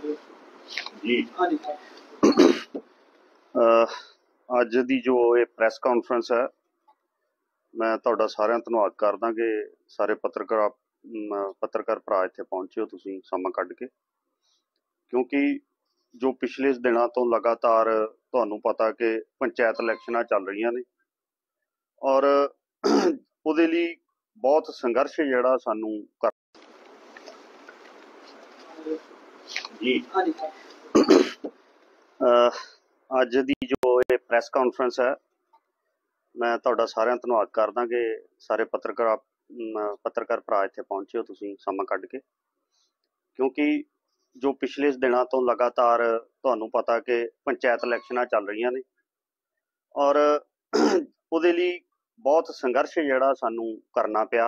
जी ਅੱਜ ਦੀ ਜੋ ਇਹ ਪ੍ਰੈਸ ਕਾਨਫਰੰਸ ਹੈ, ਮੈਂ ਤੁਹਾਡਾ ਸਾਰਿਆਂ ਦਾ ਧੰਨਵਾਦ ਕਰਦਾ ਕਿ ਸਾਰੇ ਪੱਤਰਕਾਰ ਭਰਾ ਇੱਥੇ ਪਹੁੰਚੇ ਹੋ ਤੁਸੀਂ ਸਮਾਂ ਕੱਢ ਕੇ, ਕਿਉਂਕਿ ਜੋ ਪਿਛਲੇ ਦਿਨਾਂ ਤੋਂ ਲਗਾਤਾਰ ਤੁਹਾਨੂੰ ਪਤਾ ਕਿ ਪੰਚਾਇਤ ਇਲੈਕਸ਼ਨਾਂ ਚੱਲ ਰਹੀਆਂ ਨੇ ਔਰ ਉਹਦੇ ਲਈ ਬਹੁਤ ਸੰਘਰਸ਼ ਜਿਹੜਾ ਸਾਨੂੰ ਕਰ ਜੀ ਅੱਜ ਦੀ ਜੋ ਇਹ ਪ੍ਰੈਸ ਕਾਨਫਰੰਸ ਹੈ, ਮੈਂ ਤੁਹਾਡਾ ਸਾਰਿਆਂ ਦਾ ਧੰਨਵਾਦ ਕਰਦਾ ਕਿ ਸਾਰੇ ਪੱਤਰਕਾਰ ਭਰਾ ਇੱਥੇ ਪਹੁੰਚੇ ਹੋ ਤੁਸੀਂ ਸਮਾਂ ਕੱਢ ਕੇ, ਕਿਉਂਕਿ ਜੋ ਪਿਛਲੇ ਦਿਨਾਂ ਤੋਂ ਲਗਾਤਾਰ ਤੁਹਾਨੂੰ ਪਤਾ ਕਿ ਪੰਚਾਇਤ ਇਲੈਕਸ਼ਨਾਂ ਚੱਲ ਰਹੀਆਂ ਨੇ ਔਰ ਉਹਦੇ ਲਈ ਬਹੁਤ ਸੰਘਰਸ਼ ਜਿਹੜਾ ਸਾਨੂੰ ਕਰਨਾ ਪਿਆ।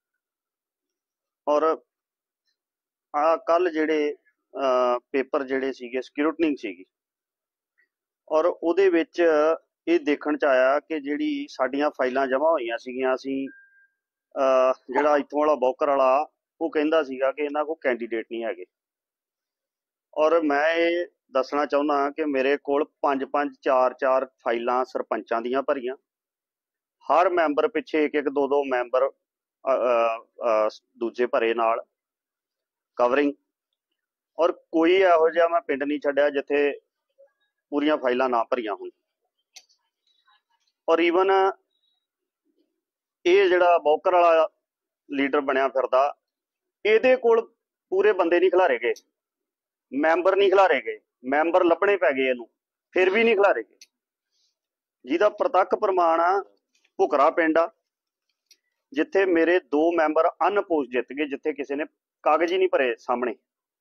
ਔਰ ਕੱਲ ਜਿਹੜੇ ਪੇਪਰ ਜਿਹੜੇ ਸੀਗੇ ਸਕਰੂਟਨਿੰਗ ਸੀਗੀ ਔਰ ਉਹਦੇ ਵਿੱਚ ਇਹ ਦੇਖਣ 'ਚ ਆਇਆ ਕਿ ਜਿਹੜੀ ਸਾਡੀਆਂ ਫਾਈਲਾਂ ਜਮ੍ਹਾਂ ਹੋਈਆਂ ਸੀਗੀਆਂ, ਅਸੀਂ ਜਿਹੜਾ ਇੱਥੋਂ ਵਾਲਾ ਬੌਕਰ ਵਾਲਾ ਉਹ ਕਹਿੰਦਾ ਸੀਗਾ ਕਿ ਇਹਨਾਂ ਕੋਲ ਕੈਂਡੀਡੇਟ ਨਹੀਂ ਹੈਗੇ। ਔਰ ਮੈਂ ਇਹ ਦੱਸਣਾ ਚਾਹੁੰਦਾ ਕਿ ਮੇਰੇ ਕੋਲ 5-5 4-4 ਫਾਈਲਾਂ ਸਰਪੰਚਾਂ ਦੀਆਂ ਭਰੀਆਂ, ਹਰ ਮੈਂਬਰ ਪਿੱਛੇ 1-1 2-2 ਮੈਂਬਰ ਦੂਜੇ ਭਰੇ ਨਾਲ ਕਵਰਿੰਗ, ਔਰ ਕੋਈ ਇਹੋ ਜਿਹਾ ਮੈਂ ਪਿੰਡ ਨਹੀਂ ਛੱਡਿਆ ਜਿੱਥੇ ਪੂਰੀਆਂ ਫਾਈਲਾਂ ਨਾ ਭਰੀਆਂ ਹੋਣ। ਔਰ ਈਵਨ ਇਹ ਜਿਹੜਾ ਬੌਕਰ ਵਾਲਾ ਲੀਡਰ ਬਣਿਆ ਫਿਰਦਾ, ਇਹਦੇ ਕੋਲ ਪੂਰੇ ਬੰਦੇ ਨਹੀਂ ਖਿਲਾਰੇ ਗਏ, ਮੈਂਬਰ ਨਹੀਂ ਖਿਲਾਰੇ ਗਏ, ਮੈਂਬਰ ਲੱਭਣੇ ਪੈ ਗਏ ਇਹਨੂੰ, ਫਿਰ ਵੀ ਨਹੀਂ ਖਿਲਾਰੇ ਗਏ। ਜਿਹਦਾ ਪ੍ਰਤੱਖ ਪ੍ਰਮਾਣ ਆ ਭੁਕਰਾ ਪਿੰਡ ਆ, ਜਿੱਥੇ ਮੇਰੇ 2 ਮੈਂਬਰ ਅਨਅਪੋਜ਼ ਜਿੱਤ ਗਏ, ਜਿੱਥੇ ਕਿਸੇ ਨੇ ਕਾਗਜ਼ ਹੀ ਨਹੀਂ ਭਰੇ ਸਾਹਮਣੇ।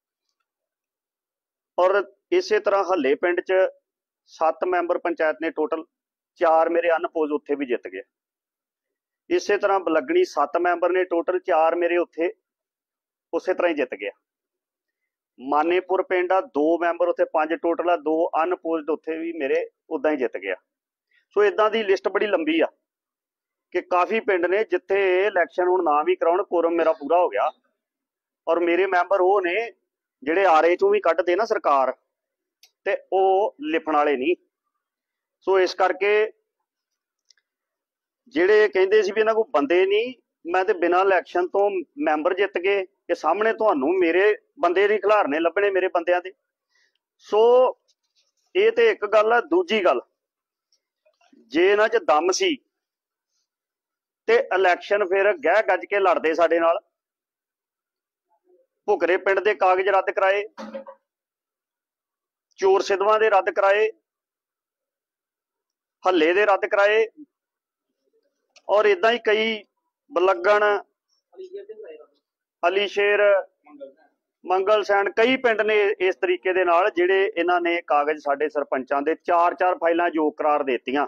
ਔਰ ਇਸੇ ਤਰ੍ਹਾਂ ਹੱਲੇ ਪਿੰਡ 'ਚ 7 ਮੈਂਬਰ ਪੰਚਾਇਤ ਨੇ ਟੋਟਲ, 4 ਮੇਰੇ ਅਨਅਪੋਜ਼ ਉੱਥੇ ਵੀ ਜਿੱਤ ਗਏ। ਇਸੇ ਤਰ੍ਹਾਂ ਬਲਗਣੀ 7 ਮੈਂਬਰ ਨੇ ਟੋਟਲ, 4 ਮੇਰੇ ਉੱਥੇ ਉਸੇ ਤਰ੍ਹਾਂ ਹੀ ਜਿੱਤ ਗਿਆ। ਮਾਨੇਪੁਰ ਪਿੰਡ ਆ 2 ਮੈਂਬਰ ਉੱਥੇ, 5 ਟੋਟਲ ਆ, 2 ਅਨਅਪੋਜ਼ਡ ਉੱਥੇ ਵੀ ਮੇਰੇ ਉੱਦਾਂ ਹੀ ਜਿੱਤ ਗਿਆ। ਸੋ ਇਦਾਂ ਦੀ ਲਿਸਟ ਬੜੀ ਲੰਬੀ ਆ ਕਿ ਕਾਫੀ ਪਿੰਡ ਨੇ ਜਿੱਥੇ ਇਲੈਕਸ਼ਨ ਹੁਣ ਨਾ ਵੀ ਕਰਾਉਣ, ਕੋਰਮ ਮੇਰਾ ਪੂਰਾ ਹੋ ਗਿਆ। ਔਰ ਮੇਰੇ ਮੈਂਬਰ ਉਹ ਨੇ ਜਿਹੜੇ ਆਰੇ ਚੋਂ ਵੀ ਕੱਢਦੇ ਨਾ ਸਰਕਾਰ, ਤੇ ਉਹ ਲਿਖਣ ਵਾਲੇ ਨਹੀਂ। ਸੋ ਇਸ ਕਰਕੇ ਜਿਹੜੇ ਕਹਿੰਦੇ ਸੀ ਵੀ ਇਹਨਾਂ ਕੋਲ ਬੰਦੇ ਨਹੀਂ, ਮੈਂ ਤੇ ਬਿਨਾਂ ਇਲੈਕਸ਼ਨ ਤੋਂ ਮੈਂਬਰ ਜਿੱਤ ਗਏ ਕਿ ਸਾਹਮਣੇ ਤੁਹਾਨੂੰ ਮੇਰੇ ਬੰਦੇ ਦੀ ਖਿਲਾਰਨੇ ਲੱਭਣੇ ਮੇਰੇ ਬੰਦਿਆਂ ਦੇ। ਸੋ ਇਹ ਤੇ ਇੱਕ ਗੱਲ ਆ। ਦੂਜੀ ਗੱਲ, ਜੇ ਇਹਨਾਂ 'ਚ ਦਮ ਸੀ ਤੇ ਇਲੈਕਸ਼ਨ ਫਿਰ ਗਹਿ ਗੱਜ ਕੇ ਲੜਦੇ ਸਾਡੇ ਨਾਲ। ਭੁਕਰੇ ਪਿੰਡ ਦੇ ਕਾਗਜ਼ ਰੱਦ ਕਰਾਏ, ਚੋਰ ਸਿੱਧਵਾਂ ਦੇ ਰੱਦ ਕਰਾਏ, ਹੱਲੇ ਦੇ ਰੱਦ ਕਰਾਏ, ਔਰ ਇਦਾਂ ਹੀ ਕਈ ਬਲੱਗਣ, ਅਲੀ ਸ਼ੇਰ, ਮੰਗਲ ਸੈਨ, ਕਈ ਪਿੰਡ ਨੇ ਇਸ ਤਰੀਕੇ ਦੇ ਨਾਲ ਜਿਹੜੇ ਇਹਨਾਂ ਨੇ ਕਾਗਜ਼ ਸਾਡੇ ਸਰਪੰਚਾਂ ਦੇ 4-4 ਫਾਈਲਾਂ ਯੋਗ ਕਰਾਰ ਦੇਤੀਆਂ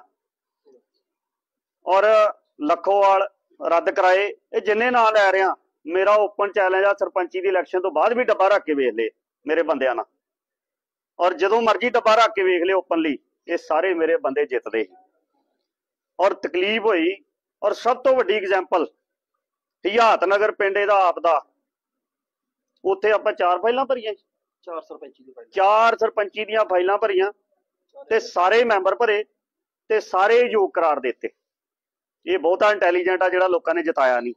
ਔਰ ਲੱਖੋਵਾਲ ਰੱਦ ਕਰਾਏ। ਇਹ ਜਿੰਨੇ ਨਾਂ ਲੈ ਰਿਹਾ, ਮੇਰਾ ਓਪਨ ਚੈਲੰਜ ਆ, ਸਰਪੰਚੀ ਦੀ ਇਲੈਕਸ਼ਨ ਤੋਂ ਬਾਅਦ ਵੀ ਡੱਬਾ ਰੱਖ ਕੇ ਵੇਖ ਲਏ ਮੇਰੇ ਬੰਦਿਆਂ ਨਾਲ, ਔਰ ਜਦੋਂ ਮਰਜ਼ੀ ਡੱਬਾ ਰੱਖ ਕੇ ਵੇਖ ਲਏ ਓਪਨਲੀ, ਇਹ ਸਾਰੇ ਮੇਰੇ ਬੰਦੇ ਜਿੱਤਦੇ। ਔਰ ਤਕਲੀਫ ਹੋਈ। ਔਰ ਸਭ ਤੋਂ ਵੱਡੀ ਐਗਜ਼ਾਮਪਲ ਹਿਆਤ ਨਗਰ ਪਿੰਡ ਇਹਦਾ ਆਪ ਦਾ, ਉੱਥੇ ਆਪਾਂ 4 ਫਾਈਲਾਂ ਭਰੀਆਂ, 4 ਸਰਪੰਚੀ ਦੀਆਂ ਫਾਈਲਾਂ ਭਰੀਆਂ ਤੇ ਸਾਰੇ ਮੈਂਬਰ ਭਰੇ ਤੇ ਸਾਰੇ ਯੋਗ ਕਰਾਰ ਦਿੱਤੇ। ਇਹ ਬਹੁਤਾ ਇੰਟੈਲੀਜੈਂਟ ਆ ਜਿਹੜਾ ਲੋਕਾਂ ਨੇ ਜਿਤਾਇਆ ਨਹੀਂ।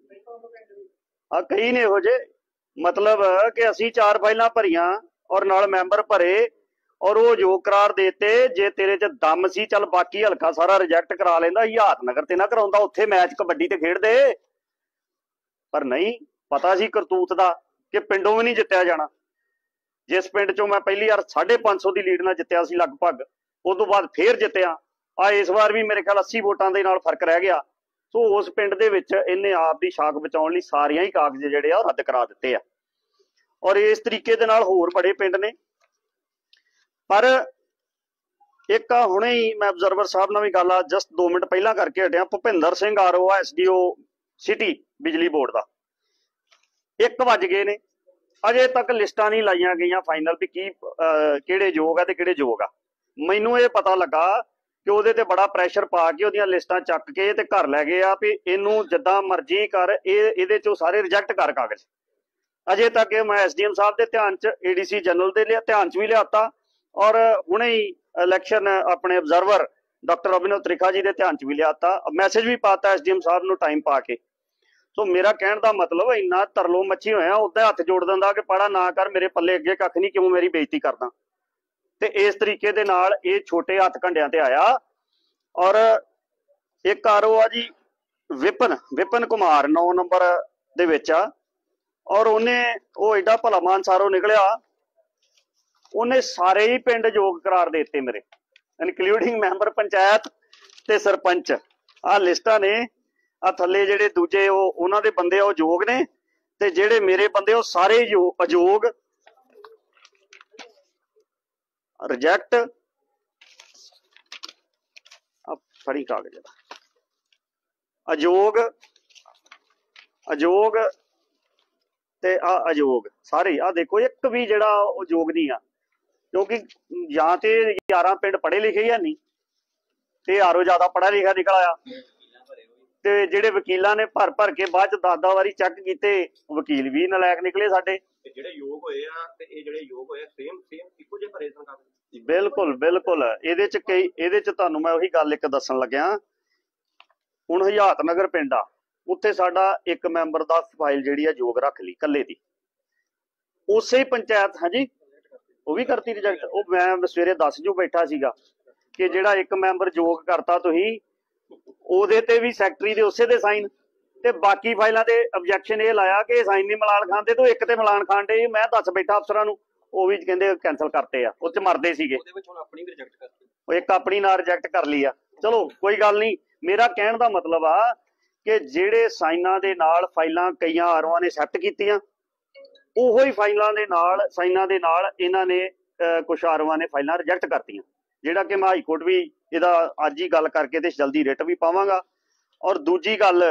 ਆ ਕਈ ਨੇ ਇਹੋ ਜਿਹੇ, ਮਤਲਬ ਕਿ ਅਸੀਂ 4 ਫਾਈਲਾਂ ਭਰੀਆਂ ਔਰ ਨਾਲ ਮੈਂਬਰ ਭਰੇ ਔਰ ਉਹ ਯੋਗ ਕਰਾਰ ਦੇਤੇ। ਜੇ ਤੇਰੇ 'ਚ ਦਮ ਸੀ, ਚੱਲ ਬਾਕੀ ਹਲਕਾ ਸਾਰਾ ਰਿਜੈਕਟ ਕਰਾ ਲੈਂਦਾ, ਹਿਆਤ ਨਗਰ ਤੇ ਨਾ ਕਰਾਉਂਦਾ, ਉੱਥੇ ਮੈਚ ਕਬੱਡੀ ਤੇ ਖੇਡਦੇ। ਪਰ ਨਹੀਂ, ਪਤਾ ਸੀ ਕਰਤੂਤ ਦਾ ਕਿ ਪਿੰਡੋਂ ਵੀ ਨਹੀਂ ਜਿੱਤਿਆ ਜਾਣਾ। ਜਿਸ ਪਿੰਡ 'ਚੋਂ ਮੈਂ ਪਹਿਲੀ ਵਾਰ 550 ਦੀ ਲੀਡ ਨਾਲ ਜਿੱਤਿਆ ਸੀ ਲਗਭਗ, ਉਸ ਤੋਂ ਬਾਅਦ ਫੇਰ ਜਿੱਤਿਆ ਆ। ਇਸ ਵਾਰ ਵੀ ਮੇਰੇ ਖਿਆਲ 80 ਵੋਟਾਂ ਦੇ ਨਾਲ ਫਰਕ ਰਹਿ ਗਿਆ। ਸੋ ਉਸ ਪਿੰਡ ਦੇ ਵਿੱਚ ਇਹਨੇ ਆਪ ਦੀ ਸ਼ਾਖ ਬਚਾਉਣ ਲਈ ਸਾਰੀਆਂ ਹੀ ਕਾਗਜ਼ ਜਿਹੜੇ ਆ ਉਹ ਰੱਦ ਕਰਾ ਦਿੱਤੇ ਆ। ਔਰ ਇਸ ਤਰੀਕੇ ਦੇ ਨਾਲ ਹੋਰ ਬੜੇ ਪਿੰਡ ਨੇ। ਪਰ ਇੱਕ ਹੁਣੇ ਹੀ ਮੈਂ ਅਬਜ਼ਰਵਰ ਸਾਹਿਬ ਨਾਲ ਵੀ ਗੱਲ ਆ ਜਸਟ 2 ਮਿੰਟ ਪਹਿਲਾਂ ਕਰਕੇ ਹਟਿਆ, Bhupinder Singh RO SDO city ਬਿਜਲੀ ਬੋਰਡ ਦਾ, 1 ਵੱਜ ਗਏ ਨੇ, ਅਜੇ ਤੱਕ ਲਿਸਟਾਂ ਨਹੀਂ ਲਾਈਆਂ ਗਈਆਂ ਫਾਈਨਲ ਵੀ ਕੀ ਕਿਹੜੇ ਯੋਗ ਆ ਤੇ ਕਿਹੜੇ ਯੋਗ ਆ। ਮੈਨੂੰ ਇਹ ਪਤਾ ਲੱਗਾ ਕਿ ਉਹਦੇ ਤੇ ਬੜਾ ਪ੍ਰੈਸ਼ਰ ਪਾ ਕੇ ਉਹਦੀਆਂ ਲਿਸਟਾਂ ਚੱਕ ਕੇ ਤੇ ਘਰ ਲੈ ਗਏ ਆ ਵੀ ਇਹਨੂੰ ਜਿੱਦਾਂ ਮਰਜ਼ੀ ਕਰ, ਇਹਦੇ ਚੋਂ ਸਾਰੇ ਰਿਜੈਕਟ ਕਰ ਕਾਗਜ਼। अजे तक ये मैं SDM साहब के ध्यान च, ADC जनरल के ध्यान च भी लियाता और हुणे ही इलैक्शन अपने ऑब्जर्वर डॉक्टर अभिनव त्रिखा जी के ध्यान च भी लियाता, मैसेज भी पाता SDM साहब नूं टाइम पा के। सो मेरा कहण दा मतलब इन्ना तरलो मच्छी होया उदा हथ जोड़ दिंदा कि पढ़ा ना कर, मेरे पल्ले अगे कख नहीं, क्यों मेरी बेइज्जती करदा। ते इस तरीके दे नाल ये छोटे हथ घंडियां ते आया। और एक आरओ आ जी विपिन कुमार 9 नंबर दे विच आ, और उन्हें वो एडा भला मानसारो निकलिया, उन्हें सारे ही पिंड योग करार देते मेरे, इनकलूडिंग मैंबर पंचायत ते सरपंच। आ लिस्टां ने, आ थल्ले जेडे दूजे उन्हां दे बंदे वो योग ने, ते जेडे मेरे बंदे वो सारे अयोग, रिजैक्ट, फड़ी कागज, अयोग अयोग ते आ अयोग सारे। आ देखो एक भी जेड़ा योग नहीं आ, क्योंकि या तो 11 पिंड पढ़े लिखे ही है नहीं, ते आरो ज्यादा पढ़ा लिखा निकल आया, ते जेडे वकीलां ने भर भर के बाद 10 वारी चेक कीते, वकील भी नलायक निकले साडे। बिल्कुल बिल्कुल इहदे च कई, इहदे च तुहानूं मैं उही गल एक दस्सण लग्या। हुण हयात नगर पिंड आ, उत्थे साडा एक मैंबर दा फाइल जिहड़ी आ योग रख ली कल्ले दी, उसे पंचायत। हाँ जी, वो भी करती रिजैक्ट। वो मैं सवेरे 10 जू बैठा सीगा कि जिहड़ा एक मैंबर योग करता तुसीं, ਉਹਦੇ ਤੇ भी सैकटरी दे उसे दे साइन, ते बाकी फाइलों ते ऑब्जैक्शन ये लाया कि साइन नहीं मलान खांदे, तो एक ते मलान खान डे। मैं दस बैठा अफसरां नूं, वो भी कहंदे कैंसल करते आ, उस च मरदे सीगे, एक अपनी ना रिजैक्ट कर ली आ। चलो कोई गल नहीं, मेरा कहण दा मतलब आ कि ਜਿਹੜੇ ਸਾਈਨਾਂ ਦੇ ਨਾਲ ਫਾਈਲਾਂ ਕਈਆਂ ਆਰਓਆਂ ਨੇ ਸੈੱਟ ਕੀਤੀਆਂ, ਉਹੋ ਹੀ ਫਾਈਲਾਂ ਦੇ ਨਾਲ ਸਾਈਨਾਂ ਦੇ ਨਾਲ ਇਹਨਾਂ ਨੇ ਕੁਛ ਆਰਓਆਂ ਨੇ ਫਾਈਲਾਂ ਰਿਜੈਕਟ ਕਰਤੀਆਂ, ਜਿਹੜਾ ਕਿ ਮੈਂ ਹਾਈ ਕੋਰਟ ਵੀ ਇਹਦਾ ਅੱਜ ਹੀ ਗੱਲ ਕਰਕੇ ਤੇ ਜਲਦੀ ਰਿਟ ਵੀ ਪਾਵਾਂਗਾ। ਔਰ ਦੂਜੀ ਗੱਲ,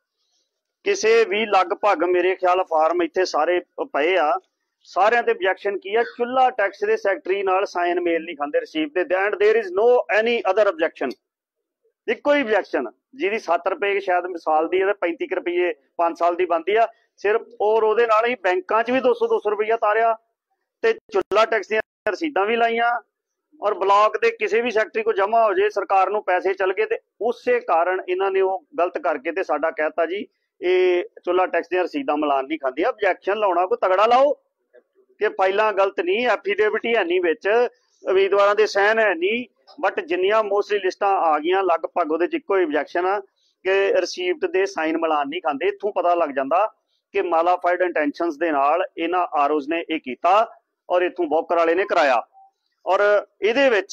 ਕਿਸੇ ਵੀ ਲਗਭਗ ਮੇਰੇ ਖਿਆਲ ਫਾਰਮ ਇੱਥੇ ਸਾਰੇ ਪਏ ਆ, ਸਾਰਿਆਂ ਤੇ objection ਕੀ ਆ, ਚੁੱਲਾ ਟੈਕਸ ਦੇ ਸੈਕਟਰੀ ਨਾਲ ਸਾਈਨ ਮੇਲ ਨਹੀਂ ਖਾਂਦੇ ਰਸੀਦ ਦੇ, and there is no any other objection। ਇੱਕੋ ਹੀ objection ਜਿਹਦੀ 7 ਰੁਪਏ ਸ਼ਾਇਦ ਸਾਲ ਦੀ ਹੈ, 35 ਰੁਪਏ 5 ਸਾਲ ਦੀ ਬਣਦੀ ਆ ਸਿਰਫ, ਔਰ ਉਹਦੇ ਨਾਲ ਹੀ ਬੈਂਕਾਂ 'ਚ ਵੀ 200 ਰੁਪਈਆ ਤਾਰਿਆ, ਤੇ ਚੁੱਲਾ ਟੈਕਸ ਦੀਆਂ ਰਸੀਦਾਂ ਵੀ ਲਾਈਆਂ, और ब्लॉक के किसी भी सैकटरी को जमा हो जाए, सरकार नूं पैसे चल गए, तो उस कारण इन्होंने वो गलत करके ते साडा कहता जी ये चुला टैक्स दी रसीदां मिलान नहीं खांदी। ऑब्जैक्शन लाउणा कोई तगड़ा लाओ कि फाइलां गलत नहीं, एफीडेविट ही है नहीं विच, उम्मीदवारां दे साइन है नहीं, बट जिन्नियां मोस्टली लिस्टां आ गईयां लगभग उहदे च इक्को ऑब्जैक्शन आ कि रसीप्ट दे साइन मिलान नहीं खांदे। इत्थों पता लग जांदा कि मालाफाइड इंटेंशनस दे नाल इन्हां आरओज ने ये कीता और इत्थों बौकर वाले ने कराया। और ਇਹਦੇ ਵਿੱਚ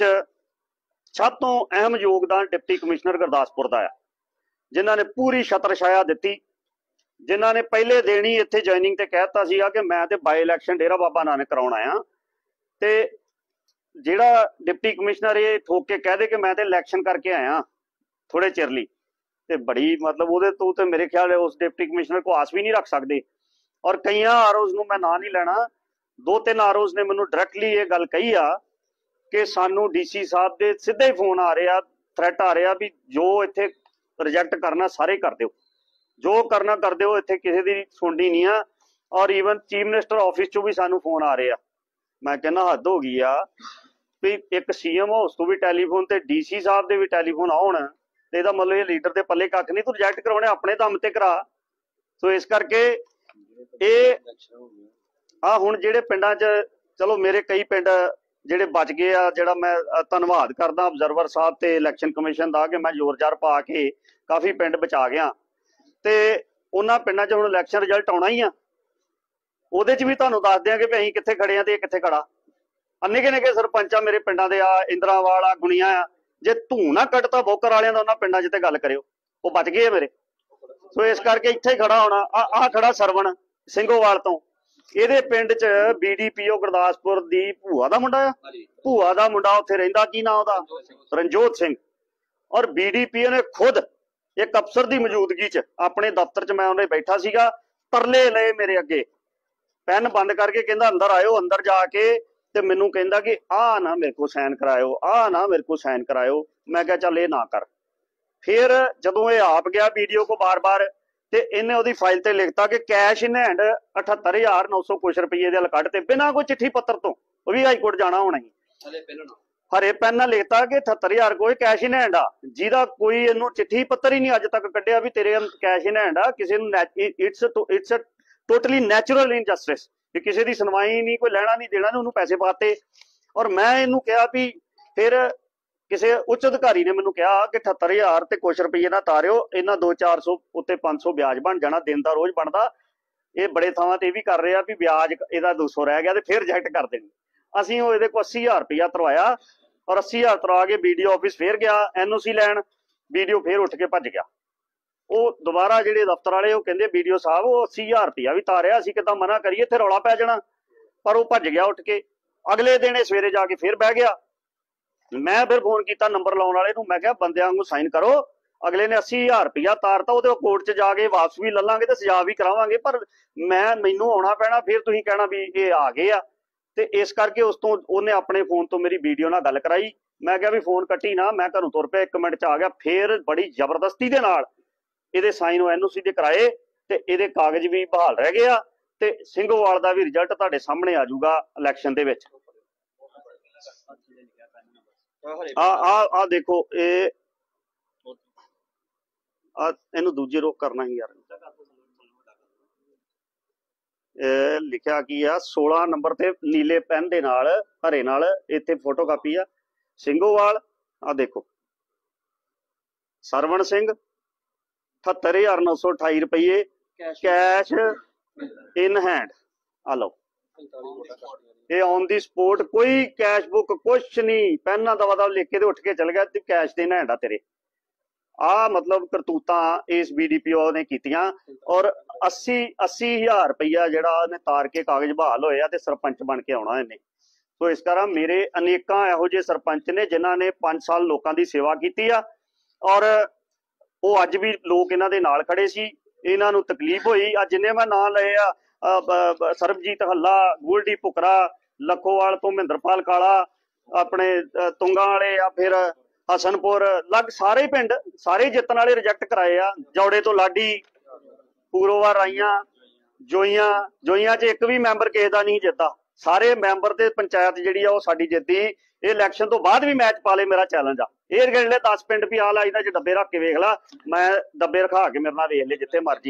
ਸਭ ਤੋਂ ਅਹਿਮ ਯੋਗਦਾਨ ਡਿਪਟੀ ਕਮਿਸ਼ਨਰ ਗੁਰਦਾਸਪੁਰ ਦਾ ਆ, ਜਿਨ੍ਹਾਂ ਨੇ ਪੂਰੀ ਛਤਰਛਾਇਆ ਦਿੱਤੀ, ਜਿਨ੍ਹਾਂ ਨੇ ਪਹਿਲੇ ਦਿਨ ਹੀ ਇੱਥੇ ਜੁਆਇਨਿੰਗ ਤੇ ਕਹਿਤਾ ਸੀਗਾ ਕਿ ਮੈਂ ਤੇ ਬਾਈ ਇਲੈਕਸ਼ਨ ਡੇਰਾ ਬਾਬਾ ਨਾਨਕ ਕਰਾਉਣ ਆਇਆ, ਤੇ ਜਿਹੜਾ ਡਿਪਟੀ ਕਮਿਸ਼ਨਰ ਇਹ ਠੋਕ ਕੇ ਕਹਿ ਦੇ ਕਿ ਮੈਂ ਤੇ ਇਲੈਕਸ਼ਨ ਕਰਕੇ ਆਇਆ ਥੋੜੇ ਚਿਰ ਲਈ, ਤੇ ਬੜੀ ਮਤਲਬ ਉਹਦੇ ਤੋਂ ਤੇ ਮੇਰੇ ਖਿਆਲ ਉਸ ਡਿਪਟੀ ਕਮਿਸ਼ਨਰ ਕੋ ਆਸ ਵੀ ਨਹੀਂ ਰੱਖ ਸਕਦੇ। ਔਰ ਕਈਆਂ ਆਰਓਜ਼ ਨੂੰ ਮੈਂ ਨਾਂ ਨਹੀਂ ਲੈਣਾ, 2-3 ਆਰਓਜ਼ ਨੇ ਮੈਨੂੰ ਡਾਇਰੈਕਟਲੀ ਇਹ ਗੱਲ ਕਹੀ ਆ कि सानू DC साहब के सीधे ही फोन आ रहा, थ्रैट आ रहा भी जो इत्थे रिजैक्ट करना सारे कर दो, जो करना कर दो, इत्थे किसी की सुननी नहीं है। और ईवन चीफ मिनिस्टर ऑफिस चों भी सानू फोन आ रहा। मैं कहना हद हो गई आ भी एक CM हाउस तो भी टैलीफोन ते DC साहब के भी टैलीफोन आउण, ते इहदा मतलब ये लीडर के पल्ले कख नहीं, तू रिजैक्ट करवाने अपने दम ते करा। सो इस करके ये आ हुण जिहड़े पिंडां च, चलो मेरे कई पिंड ਜਿਹੜੇ बच गए आ, ਜਿਹੜਾ मैं ਧੰਨਵਾਦ करदा ऑब्जर्वर साहब ते इलैक्शन कमीशन ਦਾ कि मैं जोर जार पा के काफ़ी पिंड बचा गया, ਤੇ ਉਹਨਾਂ ਪਿੰਡਾਂ 'ਚ ਹੁਣ ਇਲੈਕਸ਼ਨ ਰਿਜ਼ਲਟ ਆਉਣਾ ਹੀ ਆ, ਉਹਦੇ 'ਚ ਵੀ ਤੁਹਾਨੂੰ ਦੱਸ ਦਿਆਂਗੇ ਵੀ ਅਸੀਂ ਕਿੱਥੇ ਖੜੇ ਆ ਤੇ ਇਹ ਕਿੱਥੇ ਖੜਾ। ਨਿੱਕੇ ਨਿੱਕੇ ਸਰਪੰਚ ਆ ਮੇਰੇ ਪਿੰਡਾਂ ਦੇ, ਆ ਇੰਦਰਾਵਾਲ ਆ, ਗੁਣੀਆਂ ਆ, ਜੇ ਧੂੰ ਨਾ ਕੱਢਤਾ ਬੋਕਰ ਵਾਲਿਆਂ ਦਾ ਉਹਨਾਂ ਪਿੰਡਾਂ 'ਚ ਤੇ ਗੱਲ ਕਰਿਓ, ਉਹ ਬਚ ਗਏ ਆ ਮੇਰੇ। ਸੋ ਇਸ ਕਰਕੇ ਇੱਥੇ ਖੜਾ ਹੋਣਾ। ਆ ਖੜਾ ਸਰਵਣ ਸਿੰਘੋਵਾਲ ਤੋਂ, ਇਹਦੇ ਪਿੰਡ 'ਚ BDPO ਗੁਰਦਾਸਪੁਰ ਦੀ ਭੂਆ ਦਾ ਮੁੰਡਾ ਆ, ਭੂਆ ਦਾ ਮੁੰਡਾ ਉੱਥੇ ਰਹਿੰਦਾ, ਕੀ ਨਾਂ ਉਹਦਾ, ਰਣਜੋਤ ਸਿੰਘ। ਔਰ BDPO ਨੇ ਖੁਦ ਇੱਕ ਅਫਸਰ ਦੀ ਮੌਜੂਦਗੀ 'ਚ ਆਪਣੇ ਦਫ਼ਤਰ 'ਚ ਮੈਂ ਉਹਨੇ ਬੈਠਾ ਸੀਗਾ, ਤਰਲੇ ਲਏ ਮੇਰੇ ਅੱਗੇ, ਪੈਨ ਬੰਦ ਕਰਕੇ ਕਹਿੰਦਾ ਅੰਦਰ ਆਇਓ। ਅੰਦਰ ਜਾ ਕੇ ਤੇ ਮੈਨੂੰ ਕਹਿੰਦਾ ਕਿ ਆਹ ਨਾ ਮੇਰੇ ਕੋਲ ਸਾਈਨ ਕਰਾਇਓ, ਆਹ ਨਾ ਮੇਰੇ ਕੋਲ ਸਾਈਨ ਕਰਾਇਓ। ਮੈਂ ਕਿਹਾ ਚੱਲ ਇਹ ਨਾ ਕਰ। फिर जदों ये आप गया BDO को बार बार, ਤੇ ਇਹਨੇ ਉਹਦੀ ਫਾਈਲ ਤੇ ਲਿਖਤਾ ਕਿ ਕੈਸ਼ ਇਨ ਹੈਂਡ 78900 ਕੁਛ ਰੁਪਏ ਦੇ ਕੱਢ ਤੇ ਬਿਨਾਂ ਕੋਈ ਚਿੱਠੀ ਪੱਤਰ ਤੋਂ, ਉਹ ਵੀ ਹਾਈ ਕੋਰਟ ਜਾਣਾ ਹੋਣਾ ਹੀ। ਹਰੇ ਪੈਨ ਨਾਲ ਲਿਖਤਾ ਕਿ 78000 ਕੋਈ ਕੈਸ਼ ਇਨ ਹੈਂਡ ਆ, ਜਿਹਦਾ ਕੋਈ ਇਹਨੂੰ ਚਿੱਠੀ ਪੱਤਰ ਹੀ ਨਹੀਂ ਅੱਜ ਤੱਕ ਕੱਢਿਆ ਵੀ ਤੇਰੇ ਕੈਸ਼ ਇਨ ਹੈਂਡ ਆ। ਕਿਸੇ ਨੂੰ ਇਟਸ ਟੋਟਲੀ ਨੈਚੁਰਲ ਇਨਜਸਟਿਸ ਕਿ ਕਿਸੇ ਦੀ ਸੁਣਵਾਈ ਨਹੀਂ, ਕੋਈ ਲੈਣਾ ਨਹੀਂ ਦੇਣਾ ਨਹੀਂ, ਉਹਨੂੰ ਪੈਸੇ ਪਾਤੇ। ਔਰ ਮੈਂ ਇਹਨੂੰ ਕਿਹਾ ਵੀ ਫਿਰ ਕਿਸੇ ਉੱਚ ਅਧਿਕਾਰੀ ਨੇ ਮੈਨੂੰ ਕਿਹਾ ਕਿ 78000 ਤੇ ਕੁਛ ਰੁਪਏ ਨਾ ਤਾਰਿਓ, ਇਹਨਾਂ 200-400 ਉੱਤੇ 500 ਵਿਆਜ ਬਣ ਜਾਣਾ, ਦਿਨ ਦਾ ਰੋਜ਼ ਬਣਦਾ। ਇਹ ਬੜੇ ਥਾਵਾਂ ਤੇ ਇਹ ਵੀ ਕਰ ਰਹੇ ਆ ਵੀ ਵਿਆਜ ਇਹਦਾ 200 ਰਹਿ ਗਿਆ ਤੇ ਫਿਰ ਰਿਜੈਕਟ ਕਰ ਦੇਣੀ। ਅਸੀਂ ਉਹ ਇਹਦੇ ਕੋਲ 80000 ਰੁਪਇਆ ਤਰਵਾਇਆ ਔਰ 80000 ਤਰਵਾ ਕੇ BDO ਆਫਿਸ ਫੇਰ ਗਿਆ NOC ਲੈਣ। BDO ਫੇਰ ਉੱਠ ਕੇ ਭੱਜ ਗਿਆ। ਉਹ ਦੁਬਾਰਾ ਜਿਹੜੇ ਦਫ਼ਤਰ ਵਾਲੇ ਉਹ ਕਹਿੰਦੇ BDO ਸਾਹਿਬ ਉਹ 80000 ਰੁਪਇਆ ਵੀ ਤਾਰਿਆ, ਅਸੀਂ ਕਿੱਦਾਂ ਮਨਾ ਕਰੀਏ, ਇੱਥੇ ਰੌਲਾ ਪੈ ਜਾਣਾ। ਪਰ ਉਹ ਭੱਜ ਗਿਆ ਉੱਠ ਕੇ। ਅਗਲੇ ਦਿਨ ਇਹ ਸਵੇਰੇ ਜਾ ਕੇ ਫੇਰ ਬਹਿ ਗਿਆ। ਮੈਂ ਫਿਰ ਫੋਨ ਕੀਤਾ ਨੰਬਰ ਲਾਉਣ ਵਾਲੇ ਨੂੰ, ਮੈਂ ਕਿਹਾ ਬੰਦਿਆਂ ਵਾਂਗੂ ਸਾਈਨ ਕਰੋ। ਅਗਲੇ ਨੇ 80000 ਰੁਪਇਆ ਤਾਰਤਾ, ਉਹਦੇ ਕੋਰਟ 'ਚ ਜਾ ਕੇ ਵਾਪਸ ਵੀ ਲੱਲਾਂਗੇ ਤੇ ਸਜ਼ਾ ਵੀ ਕਰਾਵਾਂਗੇ, ਪਰ ਮੈਨੂੰ ਆਉਣਾ ਪੈਣਾ, ਫਿਰ ਤੁਸੀਂ ਕਹਿਣਾ ਵੀ ਇਹ ਆ ਗਏ ਆ। ਤੇ ਇਸ ਕਰਕੇ ਉਸ ਤੋਂ ਉਹਨੇ ਆਪਣੇ ਫੋਨ ਤੋਂ ਮੇਰੀ BDO ਨਾਲ ਗੱਲ ਕਰਾਈ। ਮੈਂ ਕਿਹਾ ਵੀ ਫੋਨ ਕੱਟੀ ਨਾ, ਮੈਂ ਘਰੋਂ ਤੁਰ ਪਿਆ, 1 ਮਿੰਟ 'ਚ ਆ ਗਿਆ। ਫਿਰ ਬੜੀ ਜ਼ਬਰਦਸਤੀ ਦੇ ਨਾਲ ਇਹਦੇ ਸਾਈਨ NOC ਦੇ ਕਰਾਏ ਤੇ ਇਹਦੇ ਕਾਗਜ਼ ਵੀ ਬਹਾਲ ਰਹਿ ਗਏ ਆ ਤੇ ਸਿੰਘੋਵਾਲ ਦਾ ਵੀ ਰਿਜ਼ਲਟ ਤੁਹਾਡੇ ਸਾਹਮਣੇ ਆ ਜਾਊਗਾ ਇਲੈਕਸ਼ਨ ਦੇ ਵਿੱਚ। ਆ ਦੇਖੋ, ਇਹ ਇਹਨੂੰ ਦੂਜੇ ਰੋਕ ਕਰਨਾ ਹੀ ਯਾਰ। ਇਹ ਲਿਖਿਆ ਕੀ ਆ 16 ਨੰਬਰ ਤੇ ਨੀਲੇ ਪੈਨ ਦੇ ਨਾਲ ਹਰੇ ਨਾਲ, ਇੱਥੇ ਫੋਟੋ ਕਾਪੀ ਆ ਸਿੰਘੋਵਾਲ। ਆ ਦੇਖੋ ਸਰਵਣ ਸਿੰਘ 78928 ਰੁਪਏ ਕੈਸ਼ ਇਨ ਹੈਂਡ। ਆ ਲਓ, ਇਹ ਔਨ ਦੀ ਸਪੋਰਟ, ਕੋਈ ਕੈਸ਼ ਬੁੱਕ ਕੁਛ ਨਹੀਂ, ਪੈਨਾਂ ਦਵਾ ਦਵ ਲਿਖ ਕੇ ਤੇ ਉੱਠ ਕੇ ਚਲ ਗਿਆ ਤੇ ਕੈਸ਼ ਦੇ ਹੈਂਡ ਆ ਤੇਰੇ। ਆ ਮਤਲਬ ਕਰਤੂਤਾਂ ਇਸ BDPO ਨੇ ਕੀਤੀਆਂ। ਔਰ 80,000 ਰੁਪਇਆ ਜਿਹੜਾ ਉਹਨੇ ਤਾਰ ਕੇ ਕਾਗਜ਼ ਬਹਾਲ ਹੋਏ ਆ ਤੇ ਸਰਪੰਚ ਬਣ ਕੇ ਆਉਣਾ ਇਹਨੇ। ਸੋ ਇਸ ਤਰ੍ਹਾਂ ਮੇਰੇ ਅਨੇਕਾਂ ਇਹੋ ਜਿਹੇ ਸਰਪੰਚ ਨੇ ਜਿਨ੍ਹਾਂ ਨੇ 5 ਸਾਲ ਲੋਕਾਂ ਦੀ ਸੇਵਾ ਕੀਤੀ ਆ ਔਰ ਉਹ ਅੱਜ ਵੀ ਲੋਕ ਇਹਨਾਂ ਦੇ ਨਾਲ ਖੜੇ ਸੀ। ਇਹਨਾਂ ਨੂੰ ਤਕਲੀਫ ਹੋਈ। ਅੱਜ ਜਿੰਨੇ ਮੈਂ ਨਾਂ ਲਏ ਆ, ਸਰਬਜੀਤ ਹੱਲਾ, ਗੋਲਡੀ ਪੁਕਰਾ, ਲੱਖੋਵਾਲ ਤੋਂ ਮਹਿੰਦਰਪਾਲ ਕਾਲਾ, ਆਪਣੇ ਤੁੰਗਾ ਵਾਲੇ ਆ, ਫਿਰ ਹਸਨਪੁਰ, ਲਗ ਸਾਰੇ ਪਿੰਡ ਸਾਰੇ ਜਿੱਤਣ ਵਾਲੇ ਰਿਜੈਕਟ ਕਰਾਏ ਆ। ਜੌੜੇ ਤੋਂ ਲਾਡੀ, ਪੂਰੋਵਾ, ਰਾਈਆਂ, ਜੋਈਆਂ 'ਚ ਇੱਕ ਵੀ ਮੈਂਬਰ ਕਿਸੇ ਦਾ ਨਹੀਂ ਜਿੱਤਾ। ਸਾਰੇ ਮੈਂਬਰ ਤੇ ਪੰਚਾਇਤ ਜਿਹੜੀ ਆ ਉਹ ਸਾਡੀ ਜਿੱਤੀ। ਇਹ ਇਲੈਕਸ਼ਨ ਤੋਂ ਬਾਅਦ ਵੀ ਮੈਚ ਪਾ ਲੇ, ਮੇਰਾ ਚੈਲੰਜ ਆ। ਇਹ ਗਿਣ ਲੈ 10 ਪਿੰਡ ਵੀ ਆ ਲਾ ਇਹਨਾਂ 'ਚ ਡੱਬੇ ਰੱਖ ਕੇ ਵੇਖ ਲਾ, ਮੈਂ ਡੱਬੇ ਰਖਾ ਕੇ ਮੇਰੇ ਨਾਲ ਵੇਖ ਲੈ ਜਿੱਥੇ ਮਰਜੀ।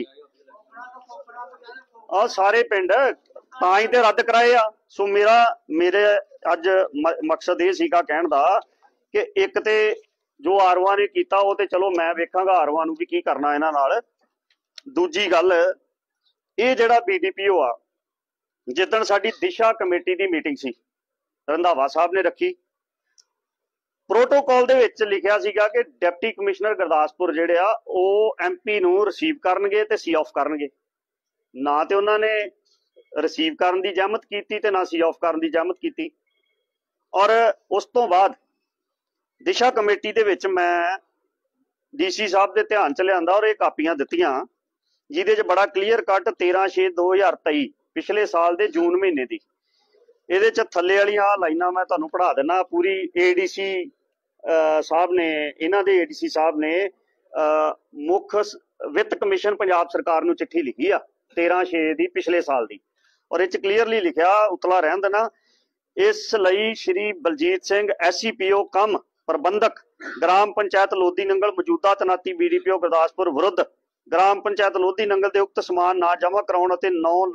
ਆ ਸਾਰੇ ਪਿੰਡ ਤਾਂ ਹੀ ਤੇ ਰੱਦ ਕਰਾਏ ਆ। ਸੋ ਮੇਰੇ ਅੱਜ ਮਕਸਦ ਇਹ ਸੀਗਾ ਕਹਿਣ ਦਾ ਕਿ ਇੱਕ ਤੇ ਜੋ ਆਰਵਾਂ ਨੇ ਕੀਤਾ ਉਹ ਤੇ ਚਲੋ ਮੈਂ ਵੇਖਾਂਗਾ ਆਰਵਾਂ ਨੂੰ ਵੀ ਕੀ ਕਰਨਾ ਇਹਨਾਂ ਨਾਲ। ਦੂਜੀ ਗੱਲ, ਇਹ ਜਿਹੜਾ BDPO ਆ, ਜਿੱਦਣ ਸਾਡੀ ਦਿਸ਼ਾ ਕਮੇਟੀ ਦੀ ਮੀਟਿੰਗ ਸੀ ਰੰਧਾਵਾ ਸਾਹਿਬ ਨੇ ਰੱਖੀ, ਪ੍ਰੋਟੋਕਾਲ ਦੇ ਵਿੱਚ ਲਿਖਿਆ ਸੀਗਾ ਕਿ ਡਿਪਟੀ ਕਮਿਸ਼ਨਰ ਗੁਰਦਾਸਪੁਰ ਜਿਹੜੇ ਆ ਉਹ MP ਨੂੰ ਰਿਸੀਵ ਕਰਨਗੇ ਤੇ ਸੀ ਆਫ ਕਰਨਗੇ। ਨਾ ਤੇ ਉਹਨਾਂ ਨੇ ਰਿਸੀਵ ਕਰਨ ਦੀ ਜ਼ਹਿਮਤ ਕੀਤੀ ਤੇ ਨਾ ਸੀ ਆਫ ਕਰਨ ਦੀ ਜ਼ਹਿਮਤ ਕੀਤੀ। ਔਰ ਉਸ ਤੋਂ ਬਾਅਦ ਦਿਸ਼ਾ ਕਮੇਟੀ ਦੇ ਵਿੱਚ ਮੈਂ DC ਸਾਹਿਬ ਦੇ ਧਿਆਨ ਚ ਲਿਆਂਦਾ ਔਰ ਇਹ ਕਾਪੀਆਂ ਦਿੱਤੀਆਂ ਜਿਹਦੇ ਚ ਬੜਾ ਕਲੀਅਰ ਕੱਟ 13/6/2023 ਪਿਛਲੇ ਸਾਲ ਦੇ ਜੂਨ ਮਹੀਨੇ ਦੀ। ਇਹਦੇ ਚ ਥੱਲੇ ਵਾਲੀਆਂ ਲਾਈਨਾਂ ਮੈਂ ਤੁਹਾਨੂੰ ਪੜ੍ਹਾ ਦਿੰਦਾ ਪੂਰੀ। ADC ਸਾਹਿਬ ਨੇ, ਇਹਨਾਂ ਦੇ ADC ਸਾਹਿਬ ਨੇ ਮੁੱਖ ਵਿੱਤ ਕਮਿਸ਼ਨ ਪੰਜਾਬ ਸਰਕਾਰ ਨੂੰ ਚਿੱਠੀ ਲਿਖੀ ਆ 13/6 ਦੀ ਪਿਛਲੇ ਸਾਲ ਦੀ। ਔਰ ਇਹ ਚ ਕਲੀਅਰਲੀ ਲਿਖਿਆ, ਉਤਲਾ ਰਹਿਣ ਦੇਣਾ, ਇਸ ਲਈ ਸ਼੍ਰੀ ਬਲਜੀਤ ਸਿੰਘ SCPO ਕਮ ਪ੍ਰਬੰਧਕ ਗ੍ਰਾਮ ਪੰਚਾਇਤ ਲੋਧੀ ਨੰਗਲ ਮੌਜੂਦਾ ਤੈਨਾਤੀ BDPO ਗੁਰਦਾਸਪੁਰ ਵਿਰੁੱਧ ਗ੍ਰਾਮ ਪੰਚਾਇਤ ਲੋਧੀ ਨੰਗਲ ਦੇ ਉਕਤ ਸਮਾਨ ਨਾ ਜਮ੍ਹਾਂ ਕਰਾਉਣ ਅਤੇ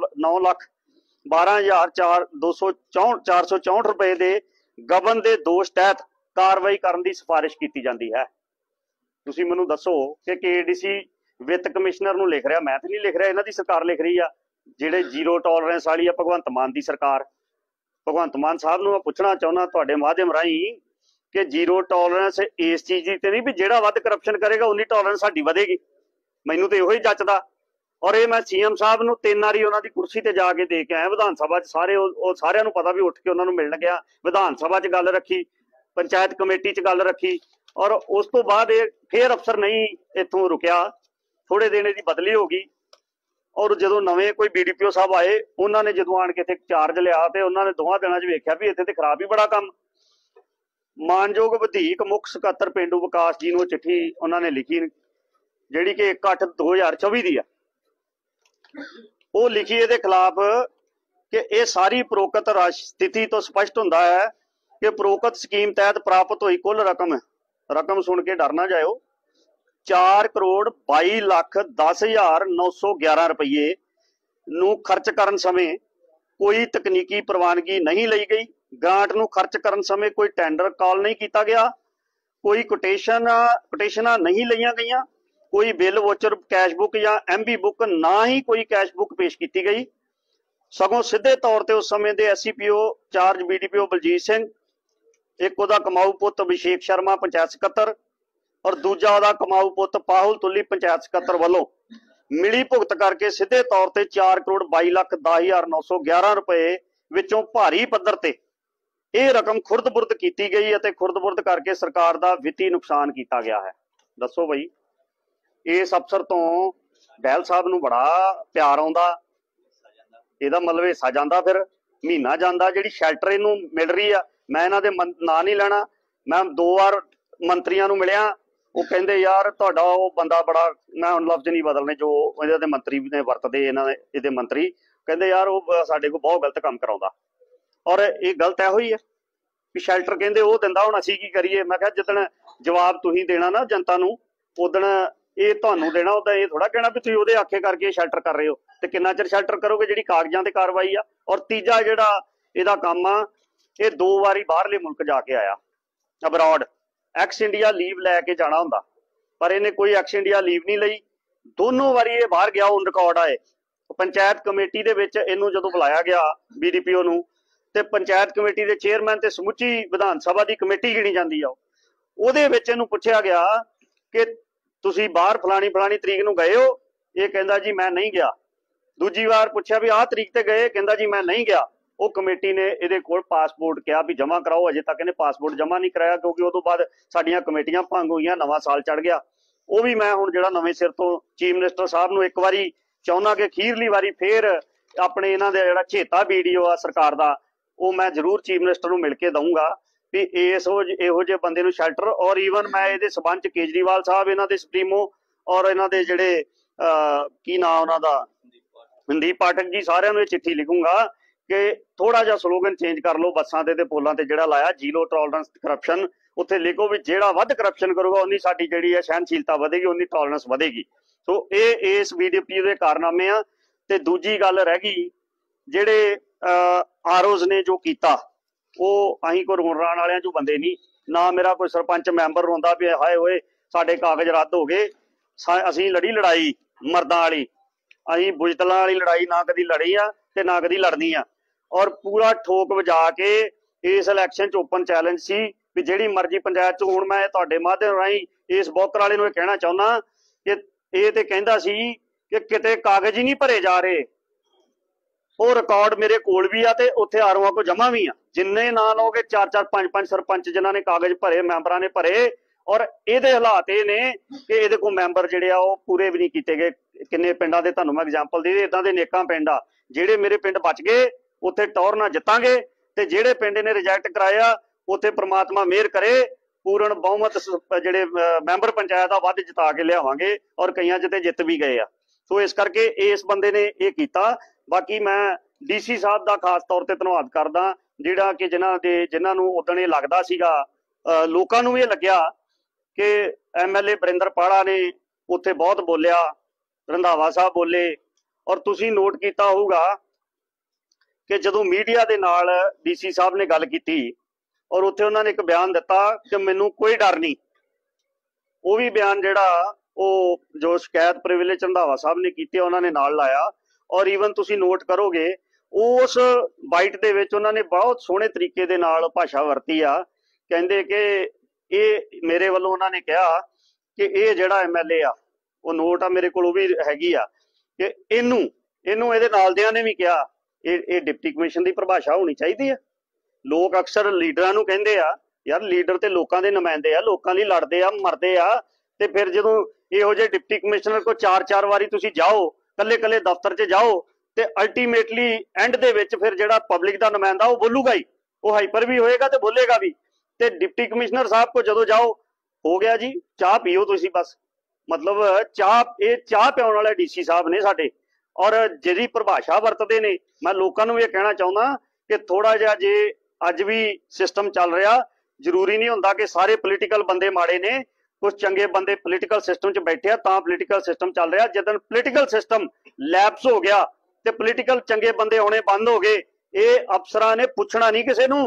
9,12,464 ਰੁਪਏ ਦੇ ਗਬਨ ਦੇ ਦੋਸ਼ ਤਹਿਤ ਕਾਰਵਾਈ ਕਰਨ ਦੀ ਸਿਫਾਰਿਸ਼ ਕੀਤੀ ਜਾਂਦੀ ਹੈ। ਤੁਸੀਂ ਮੈਨੂੰ ਦੱਸੋ ਕਿ KDC ਵਿੱਤ ਕਮਿਸ਼ਨਰ ਨੂੰ ਲਿਖ ਰਿਹਾ, ਮੈਂ ਤਾਂ ਨਹੀਂ ਲਿਖ ਰਿਹਾ, ਇਹਨਾਂ ਦੀ ਸਰਕਾਰ ਲਿਖ ਰਹੀ ਆ ਜਿਹੜੇ ਜ਼ੀਰੋ ਟੋਲਰੈਂਸ ਵਾਲੀ ਆ ਭਗਵੰਤ ਮਾਨ ਦੀ ਸਰਕਾਰ। ਭਗਵੰਤ ਮਾਨ ਸਾਹਿਬ ਨੂੰ ਮੈਂ ਪੁੱਛਣਾ ਚਾਹੁੰਦਾ ਤੁਹਾਡੇ ਮਾਧਿਅਮ ਰਾਹੀਂ ਕਿ ਜ਼ੀਰੋ ਟੋਲਰੈਂਸ ਇਸ ਚੀਜ਼ ਦੀ ਤੇ ਨਹੀਂ ਵੀ ਜਿਹੜਾ ਵੱਧ ਕਰਪਸ਼ਨ ਕਰੇਗਾ ਉਨੀ ਟੋਲਰੈਂਸ ਸਾਡੀ ਵਧੇਗੀ। ਮੈਨੂੰ ਤੇ ਇਹੋ ਹੀ ਜੱਚਦਾ। ਔਰ ਇਹ ਮੈਂ CM ਸਾਹਿਬ ਨੂੰ 3 ਵਾਰੀ ਉਹਨਾਂ ਦੀ ਕੁਰਸੀ ਤੇ ਜਾ ਕੇ ਦੇ ਕੇ ਆਇਆ ਵਿਧਾਨ ਸਭਾ 'ਚ। ਸਾਰੇ ਉਹ ਸਾਰਿਆਂ ਨੂੰ ਪਤਾ ਵੀ ਉੱਠ ਕੇ ਉਹਨਾਂ ਨੂੰ ਮਿਲਣ ਗਿਆ। ਵਿਧਾਨ ਸਭਾ 'ਚ ਗੱਲ ਰੱਖੀ, ਪੰਚਾਇਤ ਕਮੇਟੀ 'ਚ ਗੱਲ ਰੱਖੀ ਔਰ ਉਸ ਤੋਂ ਬਾਅਦ ਇਹ ਫੇਰ ਅਫਸਰ ਨਹੀਂ ਇੱਥੋਂ ਰੁਕਿਆ। ਥੋੜੇ ਦਿਨ ਇਹਦੀ ਬਦਲੀ ਹੋ ਗਈ ਔਰ ਜਦੋਂ ਨਵੇਂ ਕੋਈ BDPO ਸਾਹਿਬ ਆਏ ਉਹਨਾਂ ਨੇ ਜਦੋਂ ਆਣ ਕੇ ਇੱਥੇ ਚਾਰਜ ਲਿਆ ਤੇ ਉਹਨਾਂ ਨੇ 2 ਦਿਨਾਂ 'ਚ ਵੇਖਿਆ ਵੀ ਇੱਥੇ ਤੇ ਖਰਾਬ ਹੀ ਬੜਾ ਕੰਮ। ਮਾਨਯੋਗ ਵਧੀਕ ਮੁੱਖ ਸਕੱਤਰ ਪੇਂਡੂ ਵਿਕਾਸ ਜੀ ਨੂੰ ਚਿੱਠੀ ਉਹਨਾਂ ਨੇ ਲਿਖੀ ਜਿਹੜੀ ਕਿ 1/8/2024 ਦੀ ਆ। ਉਹ ਲਿਖੀ ਇਹਦੇ ਖਿਲਾਫ ਕਿ ਇਹ ਸਾਰੀ ਉਪਰੋਕਤ ਸਥਿਤੀ ਤੋਂ ਸਪਸ਼ਟ ਹੁੰਦਾ ਹੈ ਕਿ ਉਪਰੋਕਤ ਸਕੀਮ ਤਹਿਤ ਪ੍ਰਾਪਤ ਹੋਈ ਕੁੱਲ ਰਕਮ ਸੁਣ ਕੇ ਡਰ ਨਾ ਜਾਇਓ 4,22,10,911 ਰੁਪਏ ਨੂੰ ਖਰਚ ਕਰਨ ਸਮੇਂ ਕੋਈ ਤਕਨੀਕੀ ਪ੍ਰਵਾਨਗੀ ਨਹੀਂ ਲਈ ਗਈ। ਗ੍ਰਾਂਟ ਨੂੰ ਖਰਚ ਕਰਨ ਸਮੇਂ ਕੋਈ ਟੈਂਡਰ ਕਾਲ ਨਹੀਂ ਕੀਤਾ ਗਿਆ, ਕੋਈ ਕੋਟੇਸ਼ਨਾਂ ਨਹੀਂ ਲਈਆਂ ਗਈਆਂ, ਕੋਈ ਬਿੱਲ ਵੋਚਰ ਕੈਸ਼ ਬੁੱਕ ਜਾਂ MB ਬੁੱਕ ਨਾ ਹੀ ਕੋਈ ਕੈਸ਼ ਬੁੱਕ ਪੇਸ਼ ਕੀਤੀ ਗਈ। ਸਗੋਂ ਸਿੱਧੇ ਤੌਰ ਤੇ ਉਸ ਸਮੇਂ ਦੇ SCPO charge BDPO Baljit Singh, ਇੱਕ ਉਹਦਾ ਕਮਾਊ ਪੁੱਤ ਅਭਿਸ਼ੇਕ ਸ਼ਰਮਾ ਪੰਚਾਇਤ ਸਕੱਤਰ ਔਰ ਦੂਜਾ ਉਹਦਾ ਕਮਾਊ ਪੁੱਤ ਪਾਹੁਲ ਤੁੱਲੀ ਪੰਚਾਇਤ ਸਕੱਤਰ ਵੱਲੋਂ ਮਿਲੀ ਭੁਗਤ ਕਰਕੇ ਸਿੱਧੇ ਤੌਰ ਤੇ 4,22,10,911 ਰੁਪਏ ਵਿੱਚੋਂ ਭਾਰੀ ਪੱਧਰ ਤੇ ਇਹ ਰਕਮ ਖੁਰਦ-ਬੁਰਦ ਕੀਤੀ ਗਈ ਅਤੇ ਖੁਰਦ-ਬੁਰਦ ਕਰਕੇ ਸਰਕਾਰ ਦਾ ਵਿੱਤੀ ਨੁਕਸਾਨ ਕੀਤਾ ਗਿਆ ਹੈ। ਦੱਸੋ ਬਈ, ਇਸ ਅਫਸਰ ਤੋਂ ਬਹਿਲ ਸਾਹਿਬ ਨੂੰ ਬੜਾ ਪਿਆਰ ਆਉਂਦਾ, ਇਹਦਾ ਮਤਲਬ ਹਿੱਸਾ ਜਾਂਦਾ, ਫਿਰ ਮਹੀਨਾ ਜਾਂਦਾ। ਜਿਹੜੀ ਸ਼ੈਲਟਰ ਇਹਨੂੰ ਮਿਲ ਰਹੀ ਆ, ਮੈਂ ਇਹਨਾਂ ਦੇ ਨਾਂ ਨਹੀਂ ਲੈਣਾ, ਮੈਂ 2 ਵਾਰ ਮੰਤਰੀਆਂ ਨੂੰ ਮਿਲਿਆ, ਉਹ ਕਹਿੰਦੇ ਯਾਰ ਤੁਹਾਡਾ ਉਹ ਬੰਦਾ ਬੜਾ, ਮੈਂ ਹੁਣ ਲਫ਼ਜ਼ ਨਹੀਂ ਬਦਲਨੇ ਜੋ ਇਹਦੇ ਦੇ ਮੰਤਰੀ ਨੇ ਵਰਤਦੇ, ਇਹਦੇ ਮੰਤਰੀ ਕਹਿੰਦੇ ਯਾਰ ਉਹ ਸਾਡੇ ਕੋਲ ਬਹੁਤ ਗਲਤ ਕੰਮ ਕਰਾਉਂਦਾ। ਔਰ ਇਹ ਗਲਤ ਇਹੋ ਹੀ ਹੈ ਵੀ ਸ਼ੈਲਟਰ ਕਹਿੰਦੇ ਉਹ ਦਿੰਦਾ, ਹੁਣ ਅਸੀਂ ਕੀ ਕਰੀਏ। ਮੈਂ ਕਿਹਾ ਜਿੱਦਣ ਜਵਾਬ ਤੁਸੀਂ ਦੇਣਾ ਨਾ ਜਨਤਾ ਨੂੰ, ਉਦਣ ਇਹ ਤੁਹਾਨੂੰ ਦੇਣਾ, ਉਹਦਾ ਇਹ ਥੋੜਾ ਕਹਿਣਾ ਵੀ ਤੁਸੀਂ ਉਹਦੇ ਆਖੇ ਕਰਕੇ ਸ਼ੈਲਟਰ ਕਰ ਰਹੇ ਹੋ। ਤੇ ਕਿੰਨਾ ਚਿਰ ਸ਼ੈਲਟਰ ਕਰੋਗੇ, ਜਿਹੜੀ ਕਾਗਜ਼ਾਂ ਤੇ ਕਾਰਵਾਈ ਆ। ਔਰ ਤੀਜਾ ਜਿਹੜਾ ਇਹਦਾ ਕੰਮ ਆ, ਇਹ 2 ਵਾਰੀ ਬਾਹਰਲੇ ਮੁਲਕ ਜਾ ਕੇ ਆਇਆ, ਅਬਰੋਡ ਐਕਸ ਇੰਡੀਆ ਲੀਵ ਲੈ ਕੇ ਜਾਣਾ ਹੁੰਦਾ, ਪਰ ਇਹਨੇ ਕੋਈ ਐਕਸ ਇੰਡੀਆ ਲੀਵ ਨਹੀਂ ਲਈ। ਦੋਨੋਂ ਵਾਰੀ ਇਹ ਬਾਹਰ ਗਿਆ, ਔਨ ਰਿਕਾਰਡ ਆਏ। ਪੰਚਾਇਤ ਕਮੇਟੀ ਦੇ ਵਿੱਚ ਇਹਨੂੰ ਜਦੋਂ ਬੁਲਾਇਆ ਗਿਆ BDPO ਨੂੰ, ਤੇ ਪੰਚਾਇਤ ਕਮੇਟੀ ਦੇ ਚੇਅਰਮੈਨ ਤੇ ਸਮੁੱਚੀ ਵਿਧਾਨ ਸਭਾ ਦੀ ਕਮੇਟੀ ਗਿਣੀ ਜਾਂਦੀ ਆ, ਉਹਦੇ ਵਿੱਚ ਇਹਨੂੰ ਪੁੱਛਿਆ ਗਿਆ ਕਿ ਤੁਸੀਂ ਬਾਹਰ ਫਲਾਣੀ ਤਰੀਕ ਨੂੰ ਗਏ ਹੋ? ਇਹ ਕਹਿੰਦਾ ਜੀ ਮੈਂ ਨਹੀਂ ਗਿਆ। ਦੂਜੀ ਵਾਰ ਪੁੱਛਿਆ ਵੀ ਆਹ ਤਰੀਕ ਤੇ ਗਏ? ਕਹਿੰਦਾ ਜੀ ਮੈਂ ਨਹੀਂ ਗਿਆ। ਉਹ ਕਮੇਟੀ ਨੇ ਇਹਦੇ ਕੋਲ ਪਾਸਪੋਰਟ ਕਿਹਾ ਵੀ ਜਮ੍ਹਾਂ ਕਰਾਓ, ਅਜੇ ਤੱਕ ਇਹਨੇ ਪਾਸਪੋਰਟ ਜਮ੍ਹਾਂ ਨਹੀਂ ਕਰਾਇਆ, ਕਿਉਂਕਿ ਉਹ ਤੋਂ ਬਾਅਦ ਸਾਡੀਆਂ ਕਮੇਟੀਆਂ ਭੰਗ ਹੋਈਆਂ, ਨਵਾਂ ਸਾਲ ਚੜ ਗਿਆ। ਉਹ ਵੀ ਮੈਂ ਹੁਣ ਜਿਹੜਾ ਨਵੇਂ ਸਿਰ ਤੋਂ ਚੀਫ ਮਿਨਿਸਟਰ ਸਾਹਿਬ ਨੂੰ ਇੱਕ ਵਾਰੀ ਚਾਹੁੰਦਾ ਕਿ ਅਖੀਰਲੀ ਵਾਰੀ ਫੇਰ ਆਪਣੇ ਇਹਨਾਂ ਦਾ ਜਿਹੜਾ ਝੇਤਾ ਵੀਡੀਓ ਆ ਸਰਕਾਰ ਦਾ, ਉਹ ਮੈਂ ਜ਼ਰੂਰ ਚੀਫ ਮਿਨਿਸਟਰ ਨੂੰ ਮਿਲ ਕੇ ਦਊਂਗਾ ਵੀ ਇਹੋ ਜਿਹੇ ਬੰਦੇ ਨੂੰ ਸ਼ੈਲਟਰ। ਔਰ ਈਵਨ ਮੈਂ ਇਹਦੇ ਸਬੰਧ ਚ ਕੇਜਰੀਵਾਲ ਸਾਹਿਬ, ਇਹਨਾਂ ਦੇ ਸੁਪਰੀਮੋ, ਔਰ ਇਹਨਾਂ ਦੇ ਜਿਹੜੇ ਕੀ ਨਾਂ ਉਹਨਾਂ ਦਾ, ਮਨਦੀਪ ਪਾਠਕ ਜੀ, ਸਾਰਿਆਂ ਨੂੰ ਇਹ ਚਿੱਠੀ ਲਿਖੂੰਗਾ ਕਿ ਥੋੜਾ ਜਿਹਾ ਸਲੋਗਨ ਚੇਂਜ ਕਰ ਲਓ ਬੱਸਾਂ ਤੇ ਪੋਲਾਂ ਤੇ ਜਿਹੜਾ ਲਾਇਆ, ਜ਼ੀਰੋ ਟੋਲਰੈਂਸ ਕਰਪਸ਼ਨ। ਉੱਥੇ ਲਿਖੋ ਵੀ ਜਿਹੜਾ ਵੱਧ ਕਰਪਸ਼ਨ ਕਰੂਗਾ ਉਨੀ ਸਾਡੀ ਜਿਹੜੀ ਹੈ ਸਹਿਣਸ਼ੀਲਤਾ ਵਧੇਗੀ, ਉਨੀ ਟੋਲਰੈਂਸ ਵਧੇਗੀ। ਸੋ ਇਹ ਇਸ BDPO ਦੇ ਕਾਰਨਾਮੇ ਆ। ਤੇ ਦੂਜੀ ਗੱਲ ਰਹਿ ਗਈ, ਜਿਹੜੇ ROs ਨੇ ਜੋ ਕੀਤਾ, ਉਹ ਅਸੀਂ ਕੋਈ ਰੋਣ ਰਾਣ ਵਾਲਿਆਂ ਚੋਂ ਬੰਦੇ ਨਹੀਂ, ਨਾ ਮੇਰਾ ਕੋਈ ਸਰਪੰਚ ਮੈਂਬਰ ਰੋਂਦਾ ਵੀ ਹਾਏ ਹੋਏ ਸਾਡੇ ਕਾਗਜ਼ ਰੱਦ ਹੋ ਗਏ। ਅਸੀਂ ਲੜੀ ਲੜਾਈ ਮਰਦਾਂ ਵਾਲੀ, ਅਸੀਂ ਬੁਜ਼ਦਲਾਂ ਵਾਲੀ ਲੜਾਈ ਨਾ ਕਦੀ ਲੜੀ ਆ ਤੇ ਨਾ ਕਦੀ ਲੜਨੀ ਆ। ਔਰ ਪੂਰਾ ਠੋਕ ਵਜਾ ਕੇ ਇਸ ਇਲੈਕਸ਼ਨ ਚ ਓਪਨ ਚੈਲੰਜ ਸੀ ਵੀ ਜਿਹੜੀ ਮਰਜ਼ੀ ਪੰਚਾਇਤ ਚ। ਹੁਣ ਮੈਂ ਤੁਹਾਡੇ ਮਾਧਿਅਮ ਰਾਹੀਂ ਇਸ ਬੋਕਰ ਵਾਲੇ ਨੂੰ ਇਹ ਕਹਿਣਾ ਚਾਹੁੰਦਾ ਕਿ ਇਹ ਤੇ ਕਹਿੰਦਾ ਸੀ ਕਿ ਕਿਤੇ ਕਾਗਜ਼ ਹੀ ਨਹੀਂ ਭਰੇ ਜਾ ਰਹੇ, ਉਹ ਰਿਕਾਰਡ ਮੇਰੇ ਕੋਲ ਵੀ ਆ ਤੇ ਉੱਥੇ ROਆਂ ਕੋ ਜਮਾ ਵੀ ਆ। ਜਿੰਨੇ ਨਾਂ ਲਓਗੇ 4-4 5-5 ਸਰਪੰਚ ਜਿਨ੍ਹਾਂ ਨੇ ਕਾਗਜ਼ ਭਰੇ, ਮੈਂਬਰਾਂ ਨੇ ਭਰੇ। ਔਰ ਇਹਦੇ ਹਾਲਾਤ ਇਹ ਨੇ ਕਿ ਇਹਦੇ ਕੋਲ ਮੈਂਬਰ ਜਿਹੜੇ ਆ ਉਹ ਪੂਰੇ ਵੀ ਨਹੀਂ ਕੀਤੇ ਗਏ। ਕਿੰਨੇ ਪਿੰਡਾਂ ਦੇ ਤੁਹਾਨੂੰ ਮੈਂ ਐਗਜ਼ਾਮਪਲ ਦੇ, ਇਦਾਂ ਦੇ ਨੇਕਾਂ ਪਿੰਡ ਆ ਜਿਹੜੇ ਮੇਰੇ ਪਿੰਡ ਬਚ ਗਏ, ਉੱਥੇ ਟੌਰ ਨਾਲ ਜਿੱਤਾਂਗੇ। ਤੇ ਜਿਹੜੇ ਪਿੰਡ ਨੇ ਰਿਜੈਕਟ ਕਰਾਇਆ, ਉੱਥੇ ਪ੍ਰਮਾਤਮਾ ਮਿਹਰ ਕਰੇ ਪੂਰਨ ਬਹੁਮਤ ਜਿਹੜੇ ਮੈਂਬਰ ਪੰਚਾਇਤ ਆ ਵੱਧ ਜਿਤਾ ਕੇ ਲਿਆਵਾਂਗੇ। ਔਰ ਕਈਆਂ 'ਚ ਤੇ ਜਿੱਤ ਵੀ ਗਏ ਆ। ਸੋ ਇਸ ਕਰਕੇ ਇਸ ਬੰਦੇ ਨੇ ਇਹ ਕੀਤਾ। ਬਾਕੀ ਮੈਂ DC ਸਾਹਿਬ ਦਾ ਖਾਸ ਤੌਰ ਤੇ ਧੰਨਵਾਦ ਕਰਦਾ, ਜਿਹੜਾ ਕਿ ਜਿਨ੍ਹਾਂ ਨੂੰ ਉਦਣ ਇਹ ਲੱਗਦਾ ਸੀਗਾ, ਲੋਕਾਂ ਨੂੰ ਵੀ ਇਹ ਲੱਗਿਆ ਕਿ MLA ਬਰਿੰਦਰ ਪਾੜਾ ਨੇ ਉੱਥੇ ਬਹੁਤ ਬੋਲਿਆ, ਰੰਧਾਵਾ ਸਾਹਿਬ ਬੋਲੇ। ਔਰ ਤੁਸੀਂ ਨੋਟ ਕੀਤਾ ਹੋਊਗਾ ਕਿ ਜਦੋਂ ਮੀਡੀਆ ਦੇ ਨਾਲ DC ਸਾਹਿਬ ਨੇ ਗੱਲ ਕੀਤੀ ਔਰ ਉੱਥੇ ਉਹਨਾਂ ਨੇ ਇੱਕ ਬਿਆਨ ਦਿੱਤਾ ਕਿ ਮੈਨੂੰ ਕੋਈ ਡਰ ਨਹੀਂ, ਉਹ ਵੀ ਬਿਆਨ ਜਿਹੜਾ ਉਹ ਜੋ ਸ਼ਿਕਾਇਤ ਪ੍ਰਿਵਿਲੇਜ ਰੰਧਾਵਾ ਸਾਹਿਬ ਨੇ ਕੀਤੀ ਉਹਨਾਂ ਨੇ ਨਾਲ ਲਾਇਆ। ਔਰ ਈਵਨ ਤੁਸੀਂ ਨੋਟ ਕਰੋਗੇ ਉਸ ਬਾਈਟ ਦੇ ਵਿੱਚ ਉਹਨਾਂ ਨੇ ਬਹੁਤ ਸੋਹਣੇ ਤਰੀਕੇ ਦੇ ਨਾਲ ਭਾਸ਼ਾ ਵਰਤੀ ਆ। ਕਹਿੰਦੇ ਕਿ ਇਹ ਮੇਰੇ ਵੱਲੋਂ ਉਹਨਾਂ ਨੇ ਕਿਹਾ ਕਿ ਇਹ ਜਿਹੜਾ MLA ਆ, ਉਹ ਨੋਟ ਆ ਮੇਰੇ ਕੋਲ, ਉਹ ਵੀ ਹੈਗੀ ਆ, ਕਿ ਇਹਨੂੰ ਇਹਦੇ ਨਾਲਦਿਆਂ ਨੇ ਵੀ ਕਿਹਾ ਇਹ ਡਿਪਟੀ ਕਮਿਸ਼ਨ ਦੀ ਪਰਿਭਾਸ਼ਾ ਹੋਣੀ ਚਾਹੀਦੀ ਆ। ਲੋਕ ਅਕਸਰ ਲੀਡਰਾਂ ਨੂੰ ਕਹਿੰਦੇ ਆ ਯਾਰ ਲੀਡਰ ਤੇ ਲੋਕਾਂ ਦੇ ਨੁਮਾਇੰਦੇ ਆ, ਲੋਕਾਂ ਲਈ ਲੜਦੇ ਆ ਮਰਦੇ ਆ। ਤੇ ਫਿਰ ਜਦੋਂ ਇਹੋ ਜਿਹੇ ਡਿਪਟੀ ਕਮਿਸ਼ਨਰ ਕੋ 4-4 ਵਾਰੀ ਤੁਸੀਂ ਜਾਓ, ਕੱਲੇ ਦਫ਼ਤਰ 'ਚ ਜਾਓ, ਤੇ ਅਲਟੀਮੇਟਲੀ ਐਂਡ ਦੇ ਵਿੱਚ ਫਿਰ ਜਿਹੜਾ ਪਬਲਿਕ ਦਾ ਨੁਮਾਇੰਦਾ ਉਹ ਬੋਲੂਗਾ ਹੀ, ਉਹ ਹਾਈਪਰ ਵੀ ਹੋਏਗਾ ਤੇ ਬੋਲੇਗਾ ਵੀ। ਤੇ ਡਿਪਟੀ ਕਮਿਸ਼ਨਰ ਸਾਹਿਬ ਕੋ ਜਦੋਂ ਜਾਓ, ਹੋ ਗਿਆ ਜੀ ਚਾਹ ਪੀਓ ਤੁਸੀਂ ਬਸ। ਮਤਲਬ ਚਾਹ ਪਿਆਉਣ ਵਾਲੇ DC ਸਾਹਿਬ ਨੇ ਸਾਡੇ। ਔਰ ਜਿਹੜੀ ਪਰਿਭਾਸ਼ਾ ਵਰਤਦੇ ਨੇ, ਮੈਂ ਲੋਕਾਂ ਨੂੰ ਇਹ ਕਹਿਣਾ ਚਾਹੁੰਦਾ ਕਿ ਥੋੜਾ ਜਿਹਾ ਜੇ ਅੱਜ ਵੀ ਸਿਸਟਮ ਚੱਲ ਰਿਹਾ, ਜ਼ਰੂਰੀ ਨਹੀਂ ਹੁੰਦਾ ਕਿ ਸਾਰੇ ਪੋਲੀਟੀਕਲ ਬੰਦੇ ਮਾੜੇ ਨੇ, ਕੁਝ ਚੰਗੇ ਬੰਦੇ ਪੋਲੀਟੀਕਲ ਸਿਸਟਮ 'ਚ ਬੈਠੇ ਆ ਤਾਂ ਪੋਲੀਟੀਕਲ ਸਿਸਟਮ ਚੱਲ ਰਿਹਾ। ਜਦੋਂ ਪੋਲੀਟੀਕਲ ਸਿਸਟਮ ਲੈਪਸ ਹੋ ਗਿਆ ਤੇ ਪੋਲੀਟੀਕਲ ਚੰਗੇ ਬੰਦੇ ਆਉਣੇ ਬੰਦ ਹੋ ਗਏ, ਇਹ ਅਫਸਰਾਂ ਨੇ ਪੁੱਛਣਾ ਨਹੀਂ ਕਿਸੇ ਨੂੰ।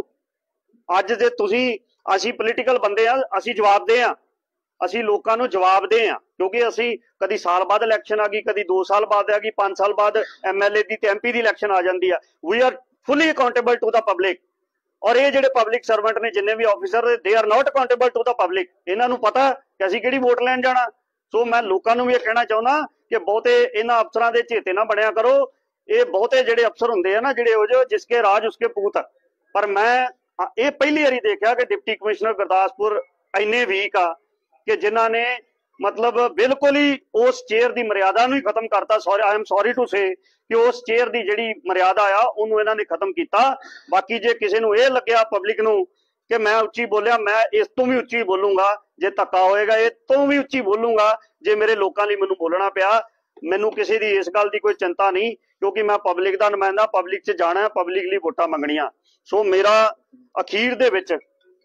ਅੱਜ ਜੇ ਤੁਸੀਂ ਅਸੀਂ ਪੋਲੀਟੀਕਲ ਬੰਦੇ ਆ, ਅਸੀਂ ਜਵਾਬਦੇਹ ਆ, ਅਸੀਂ ਲੋਕਾਂ ਨੂੰ ਜਵਾਬਦੇਹ ਆ, ਕਿਉਂਕਿ ਅਸੀਂ ਕਦੀ ਸਾਲ ਬਾਅਦ ਇਲੈਕਸ਼ਨ ਆ ਗਈ, ਕਦੀ 2 ਸਾਲ ਬਾਅਦ ਆ ਗਈ, 5 ਸਾਲ ਬਾਅਦ ਐਮਐਲਏ ਦੀ ਤੇ ਐਮਪੀ ਦੀ ਇਲੈਕਸ਼ਨ ਆ ਜਾਂਦੀ ਆ। We are fully accountable to the public. ਔਰ ਇਹ ਜਿਹੜੇ ਪਬਲਿਕ ਸਰਵੈਂਟ ਨੇ ਜਿੰਨੇ ਵੀ officer, they are not accountable to the public. ਇਹਨਾਂ ਨੂੰ ਪਤਾ ਕਿ ਅਸੀਂ ਕਿਹੜੀ ਵੋਟ ਲੈਣ ਜਾਣਾ। ਸੋ ਮੈਂ ਲੋਕਾਂ ਨੂੰ ਵੀ ਇਹ ਕਹਿਣਾ ਚਾਹੁੰਦਾ ਕਿ ਬਹੁਤੇ ਇਹਨਾਂ ਅਫਸਰਾਂ ਦੇ ਚੇਤੇ ਨਾ ਬਣਿਆ ਕਰੋ। ਇਹ ਬਹੁਤੇ ਜਿਹੜੇ ਅਫਸਰ ਹੁੰਦੇ ਆ ਨਾ, ਜਿਹੜੇ ਉਹ ਜੋ ਜਿਸਕੇ ਰਾਜ ਉਸਕੇ ਪੂਤ। ਪਰ ਮੈਂ ਇਹ ਪਹਿਲੀ ਵਾਰੀ ਦੇਖਿਆ ਕਿ ਡਿਪਟੀ ਕਮਿਸ਼ਨਰ ਗੁਰਦਾਸਪੁਰ ਇੰਨੇ ਵੀਕ ਆ ਕਿ ਜਿਨ੍ਹਾਂ ਨੇ ਮਤਲਬ ਬਿਲਕੁਲ ਹੀ ਉਸ ਚੇਅਰ ਦੀ ਮਰਿਆਦਾ ਨੂੰ ਹੀ ਖਤਮ ਕਰਤਾ। Sorry, I am sorry to say ਕਿ ਉਸ ਚੇਅਰ ਦੀ ਜਿਹੜੀ ਮਰਿਆਦਾ ਆ ਉਹਨੂੰ ਇਹਨਾਂ ਨੇ ਖਤਮ ਕੀਤਾ। ਬਾਕੀ ਜੇ ਕਿਸੇ ਨੂੰ ਇਹ ਲੱਗਿਆ ਪਬਲਿਕ ਨੂੰ ਕਿ ਮੈਂ ਉੱਚੀ ਬੋਲਿਆ, ਮੈਂ ਇਸ ਤੋਂ ਵੀ ਉੱਚੀ ਬੋਲੂੰਗਾ। ਜੇ ਧੱਕਾ ਹੋਏਗਾ ਇਹ ਤੋਂ ਵੀ ਉੱਚੀ ਬੋਲੂੰਗਾ। ਜੇ ਮੇਰੇ ਲੋਕਾਂ ਲਈ ਮੈਨੂੰ ਬੋਲਣਾ ਪਿਆ, ਮੈਨੂੰ ਕਿਸੇ ਦੀ ਇਸ ਗੱਲ ਦੀ ਕੋਈ ਚਿੰਤਾ ਨਹੀਂ, ਕਿਉਂਕਿ ਮੈਂ ਪਬਲਿਕ ਦਾ ਨੁਮਾਇੰਦਾ, ਪਬਲਿਕ 'ਚ ਜਾਣਾ, ਪਬਲਿਕ ਲਈ ਵੋਟਾਂ ਮੰਗਣੀਆਂ। ਸੋ ਮੇਰਾ ਅਖੀਰ ਦੇ ਵਿੱਚ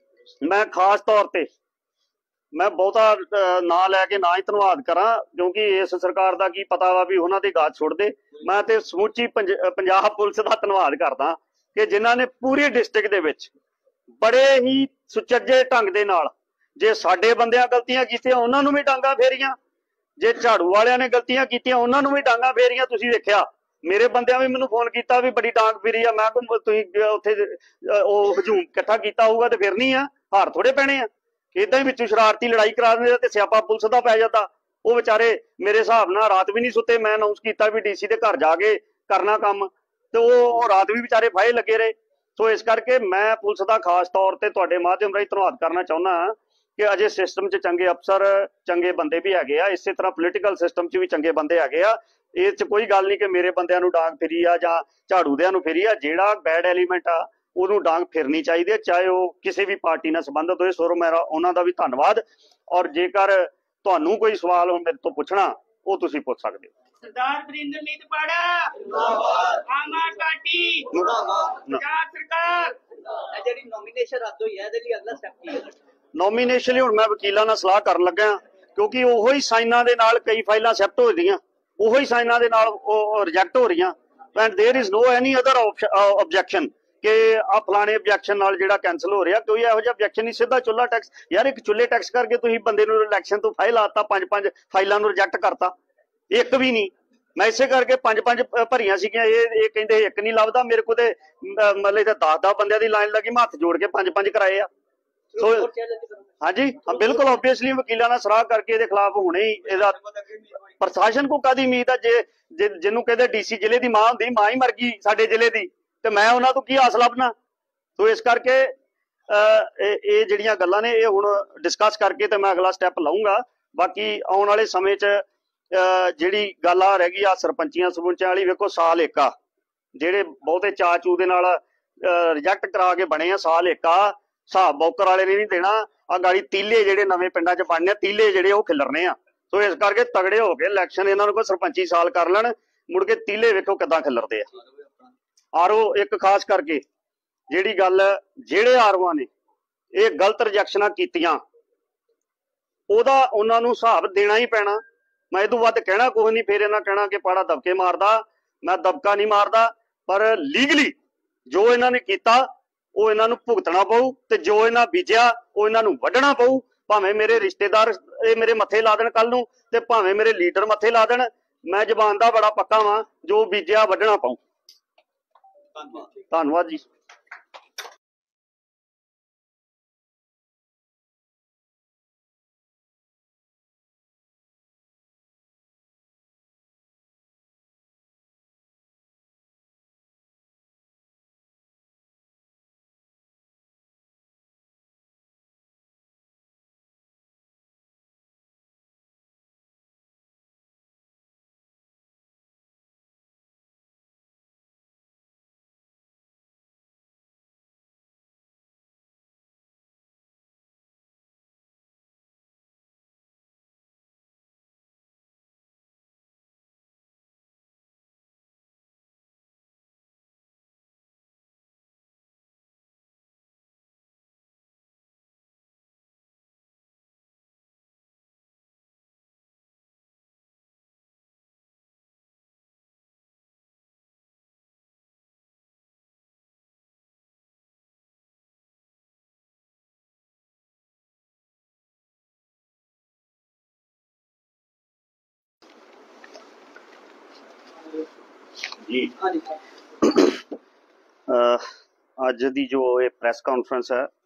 ਮੈਂ ਖਾਸ ਤੌਰ ਤੇ ਮੈਂ ਬਹੁਤਾ ਨਾਂ ਲੈ ਕੇ ਨਾ ਹੀ ਧੰਨਵਾਦ ਕਰਾਂ, ਕਿਉਂਕਿ ਇਸ ਸਰਕਾਰ ਦਾ ਕੀ ਪਤਾ ਵਾ ਵੀ ਉਹਨਾਂ ਦੇ ਗਾਜ ਛੁੱਟਦੇ। ਮੈਂ ਤੇ ਸਮੁੱਚੀ ਪੰਜਾਬ ਪੁਲਿਸ ਦਾ ਧੰਨਵਾਦ ਕਰਦਾ ਕਿ ਜਿਨ੍ਹਾਂ ਨੇ ਪੂਰੀ ਡਿਸਟ੍ਰਿਕਟ ਦੇ ਵਿੱਚ ਬੜੇ ਹੀ ਸੁਚੱਜੇ ਢੰਗ ਦੇ ਨਾਲ, ਜੇ ਸਾਡੇ ਬੰਦਿਆਂ ਗਲਤੀਆਂ ਕੀਤੀਆਂ ਉਹਨਾਂ ਨੂੰ ਵੀ ਡਾਂਗਾ ਫੇਰੀਆਂ, ਜੇ ਝਾੜੂ ਵਾਲਿਆਂ ਨੇ ਗਲਤੀਆਂ ਕੀਤੀਆਂ ਉਹਨਾਂ ਨੂੰ ਵੀ ਡਾਂਗਾ ਫੇਰੀਆਂ। ਤੁਸੀਂ ਵੇਖਿਆ ਮੇਰੇ ਬੰਦਿਆਂ ਵੀ ਮੈਨੂੰ ਫੋਨ ਕੀਤਾ ਵੀ ਬੜੀ ਡਾਂਗ ਫੇਰੀ ਆ। ਮੈਂ ਕਿਹਾ ਤੁਸੀਂ ਉੱਥੇ ਉਹ ਹਜੂਮ ਇਕੱਠਾ ਕੀਤਾ ਹੋਊਗਾ ਤੇ ਫਿਰਨੀ ਆ, ਹਾਰ ਥੋੜੇ ਪੈਣੇ ਆ। ਏਦਾਂ ਹੀ ਵਿੱਚੋਂ ਸ਼ਰਾਰਤੀ ਲੜਾਈ ਕਰਾ ਦਿੰਦੇ ਤੇ ਸਿਆਪਾ ਪੁਲਿਸ ਦਾ ਪੈ ਜਾਂਦਾ। ਉਹ ਵਿਚਾਰੇ ਮੇਰੇ ਹਿਸਾਬ ਨਾਲ ਰਾਤ ਵੀ ਨਹੀਂ ਸੁੱਤੇ। ਮੈਂ ਅਨਾਉਂਸ ਕੀਤਾ ਵੀ ਡੀਸੀ ਦੇ ਘਰ ਜਾ ਕੇ ਕਰਨਾ ਕੰਮ, ਤੇ ਉਹ ਰਾਤ ਵੀ ਵਿਚਾਰੇ ਫਾਹੇ ਲੱਗੇ ਰਹੇ। ਸੋ ਇਸ ਕਰਕੇ ਮੈਂ ਪੁਲਿਸ ਦਾ ਖਾਸ ਤੌਰ ਤੇ ਤੁਹਾਡੇ ਮਾਧਿਅਮ ਰਾਹੀਂ ਧੰਨਵਾਦ ਕਰਨਾ ਚਾਹੁੰਦਾ ਕਿ ਅਜੇ ਸਿਸਟਮ 'ਚ ਚੰਗੇ ਅਫਸਰ, ਚੰਗੇ ਬੰਦੇ ਵੀ ਹੈਗੇ ਆ। ਇਸੇ ਤਰ੍ਹਾਂ ਪੋਲੀਟੀਕਲ ਸਿਸਟਮ 'ਚ ਵੀ ਚੰਗੇ ਬੰਦੇ ਹੈਗੇ ਆ। ਇਹ 'ਚ ਕੋਈ ਗੱਲ ਨਹੀਂ ਕਿ ਮੇਰੇ ਬੰਦਿਆਂ ਨੂੰ ਡਾਂਗ ਫਿਰੀ ਆ ਜਾਂ ਝਾੜੂ ਦਿਆਂ ਨੂੰ ਫਿਰੀ ਆ। ਜਿਹੜਾ ਬੈਡ ਐਲੀਮੈਂਟ ਆ ਉਹਨੂੰ ਡਾਂਗ ਫਿਰਨੀ ਚਾਹੀਦੀ ਹੈ, ਚਾਹੇ ਉਹ ਕਿਸੇ ਵੀ ਪਾਰਟੀ ਨਾਲ ਸੰਬੰਧਿਤ ਹੋਏ। ਸੋ ਮੇਰਾ ਉਹਨਾਂ ਦਾ ਵੀ ਧੰਨਵਾਦ। ਔਰ ਜੇਕਰ ਤੁਹਾਨੂੰ ਕੋਈ ਸਵਾਲ ਮੇਰੇ ਤੋਂ ਪੁੱਛਣਾ, ਉਹ ਤੁਸੀਂ ਪੁੱਛ ਸਕਦੇ ਹੋ। ਸਰਦਾਰ ਵਰਿੰਦਰਜੀਤ ਪਾੜਾ ਜਿੰਦਾਬਾਦ, ਆਮ ਆਦਮੀ ਪਾਰਟੀ ਜਿੰਦਾਬਾਦ, ਪੰਜਾਬ ਸਰਕਾਰ। ਇਹ ਜਿਹੜੀ ਨੋਮੀਨੇਸ਼ਨ ਰੱਦ ਹੋਈ ਹੈ, ਇਹਦੇ ਲਈ ਅਗਲਾ ਸਟੈਪ ਕੀ ਹੈ? ਨੋਮੀਨੇਸ਼ਨ ਲਈ ਹੁਣ ਮੈਂ ਵਕੀਲਾਂ ਨਾਲ ਸਲਾਹ ਕਰਨ ਲੱਗਾ, ਕਿਉਂਕਿ ਉਹੋ ਹੀ ਸਾਈਨਾਂ ਦੇ ਨਾਲ ਕਈ ਫਾਈਲਾਂ ਐਕਸੈਪਟ ਹੋ ਰਹੀਆਂ, ਉਹੋ ਹੀ ਸਾਈਨਾਂ ਦੇ ਨਾਲ ਉਹ ਰਿਜੈਕਟ ਹੋ ਰਹੀਆਂ। And there is no any other objection ਕਿ ਆ ਫਲਾਣੇ ਆਬਜੈਕਸ਼ਨ ਨਾਲ ਜਿਹੜਾ ਕੈਨਸਲ ਹੋ ਰਿਹਾ। ਕੋਈ ਇਹੋ ਜਿਹਾ ਆਬਜੈਕਸ਼ਨ ਨਹੀਂ। ਸਿੱਧਾ ਚੁੱਲਾ ਟੈਕਸ। ਯਾਰ ਇੱਕ ਚੁੱਲੇ ਟੈਕਸ ਕਰਕੇ ਤੁਸੀਂ ਬੰਦੇ ਨੂੰ ਇਲੈਕਸ਼ਨ ਤੋਂ ਫਾਈਲ ਆਤਾ, 5 ਫਾਈਲਾਂ ਨੂੰ ਰਿਜੈਕਟ ਕਰਤਾ, ਇੱਕ ਵੀ ਨਹੀਂ। ਮੈਂ ਇਸੇ ਕਰਕੇ 5 ਭਰੀਆਂ ਸੀਗੀਆਂ। ਇਹ ਕਹਿੰਦੇ ਇੱਕ ਨਹੀਂ ਲੱਭਦਾ। ਮੇਰੇ ਕੋਲ ਤੇ ਮਤਲਬ 10 ਬੰਦਿਆਂ ਦੀ ਲਾਈਨ ਲੱਗੀ, ਮੈਂ ਹੱਥ ਜੋੜ ਕੇ 5 ਕਰਾਏ ਆ। ਸੋ ਹਾਂਜੀ ਹਾਂ, ਬਿਲਕੁਲ ਓਬਵੀਅਸਲੀ ਵਕੀਲਾਂ ਨਾਲ ਸਲਾਹ ਕਰਕੇ ਇਹਦੇ ਖਿਲਾਫ ਹੁਣੇ ਹੀ ਇਹਦਾ ਪ੍ਰਸ਼ਾਸਨ ਕੋ ਕਾਦੀ ਉਮੀਦ ਆ। ਜੇ ਜਿਹਨੂੰ ਕਹਿੰਦੇ ਡੀਸੀ ਜ਼ਿਲ੍ਹੇ ਦੀ ਮਾਂ ਹੁੰਦੀ, ਮਾਂ ਹੀ ਮਰ ਗਈ ਸਾਡੇ ਜ਼ਿਲ੍ਹੇ ਦੀ, ਤੇ ਮੈਂ ਉਹਨਾਂ ਤੋਂ ਕੀ ਆਸ ਲੱਭਣਾ। ਸੋ ਇਸ ਕਰਕੇ ਇਹ ਜਿਹੜੀਆਂ ਗੱਲਾਂ ਨੇ ਇਹ ਹੁਣ ਡਿਸਕਸ ਕਰਕੇ ਤੇ ਮੈਂ ਅਗਲਾ ਸਟੈਪ ਲਵਾਂਗਾ। ਬਾਕੀ ਆਉਣ ਵਾਲੇ ਸਮੇਂ 'ਚ ਜਿਹੜੀ ਗੱਲ ਆ ਰਹਿ ਗਈ ਆ ਸਰਪੰਚੀਆਂ ਸਰਪੰਚਾਂ ਵਾਲੀ, ਵੇਖੋ ਸਾਲ ਇੱਕ ਆ, ਜਿਹੜੇ ਬਹੁਤੇ ਚਾਚੂ ਦੇ ਨਾਲ ਰਿਜੈਕਟ ਕਰਾ ਕੇ ਬਣੇ ਆ। ਸਾਲ ਇੱਕ ਆ, ਹਿਸਾਬ ਬੌਕਰ ਵਾਲੇ ਨੇ ਨਹੀਂ ਦੇਣਾ। ਆ ਗਾੜੀ ਤੀਲੇ ਜਿਹੜੇ ਨਵੇਂ ਪਿੰਡਾਂ 'ਚ ਬਣਨੇ, ਤੀਲੇ ਜਿਹੜੇ ਉਹ ਖਿਲਰਨੇ ਆ। ਸੋ ਇਸ ਕਰਕੇ ਤਗੜੇ ਹੋ ਕੇ ਇਲੈਕਸ਼ਨ ਇਹਨਾਂ ਨੂੰ ਕੋਈ ਸਰਪੰਚੀ ਸਾਲ ਕਰ ਲੈਣ, ਮੁੜ ਕੇ ਤੀਲੇ ਵੇਖੋ ਕਿੱਦਾਂ ਖਿਲਰਦੇ ਆ। ਆਰਓ ਇੱਕ ਖਾਸ ਕਰਕੇ ਜਿਹੜੀ ਗੱਲ, ਜਿਹੜੇ ਆਰਓਆਂ ਨੇ ਇਹ ਗਲਤ ਰਿਜੈਕਸ਼ਨਾਂ ਕੀਤੀਆਂ, ਉਹਦਾ ਉਹਨਾਂ ਨੂੰ ਹਿਸਾਬ ਦੇਣਾ ਹੀ ਪੈਣਾ। ਮੈਂ ਇਹ ਤੋਂ ਵੱਧ ਕਹਿਣਾ ਕੁਛ ਨਹੀਂ। ਫਿਰ ਇਹਨਾਂ ਕਹਿਣਾ ਕਿ ਪਾੜਾ ਦਬਕੇ ਮਾਰਦਾ। ਮੈਂ ਦਬਕਾ ਨਹੀਂ ਮਾਰਦਾ, ਪਰ ਲੀਗਲੀ ਜੋ ਇਹਨਾਂ ਨੇ ਕੀਤਾ ਉਹ ਇਹਨਾਂ ਨੂੰ ਭੁਗਤਣਾ ਪਊ, ਤੇ ਜੋ ਇਹਨਾਂ ਬੀਜਿਆ ਉਹ ਇਹਨਾਂ ਨੂੰ ਵੱਢਣਾ ਪਊ। ਭਾਵੇਂ ਮੇਰੇ ਰਿਸ਼ਤੇਦਾਰ ਇਹ ਮੇਰੇ ਮੱਥੇ ਲਾ ਦੇਣ ਕੱਲ ਨੂੰ, ਤੇ ਭਾਵੇਂ ਮੇਰੇ ਲੀਡਰ ਮੱਥੇ ਲਾ ਦੇਣ। ਮੈਂ ਜ਼ਬਾਨ ਦਾ ਬੜਾ ਪੱਕਾ ਵਾਂ, ਜੋ ਬੀਜਿਆ ਵੱਢਣਾ ਪਊ। ਧੰਨਵਾਦ ਜੀ। ਜੀ ਹਾਂਜੀ ਅੱਜ ਦੀ ਜੋ ਇਹ ਪ੍ਰੈਸ ਕਾਨਫਰੰਸ ਹੈ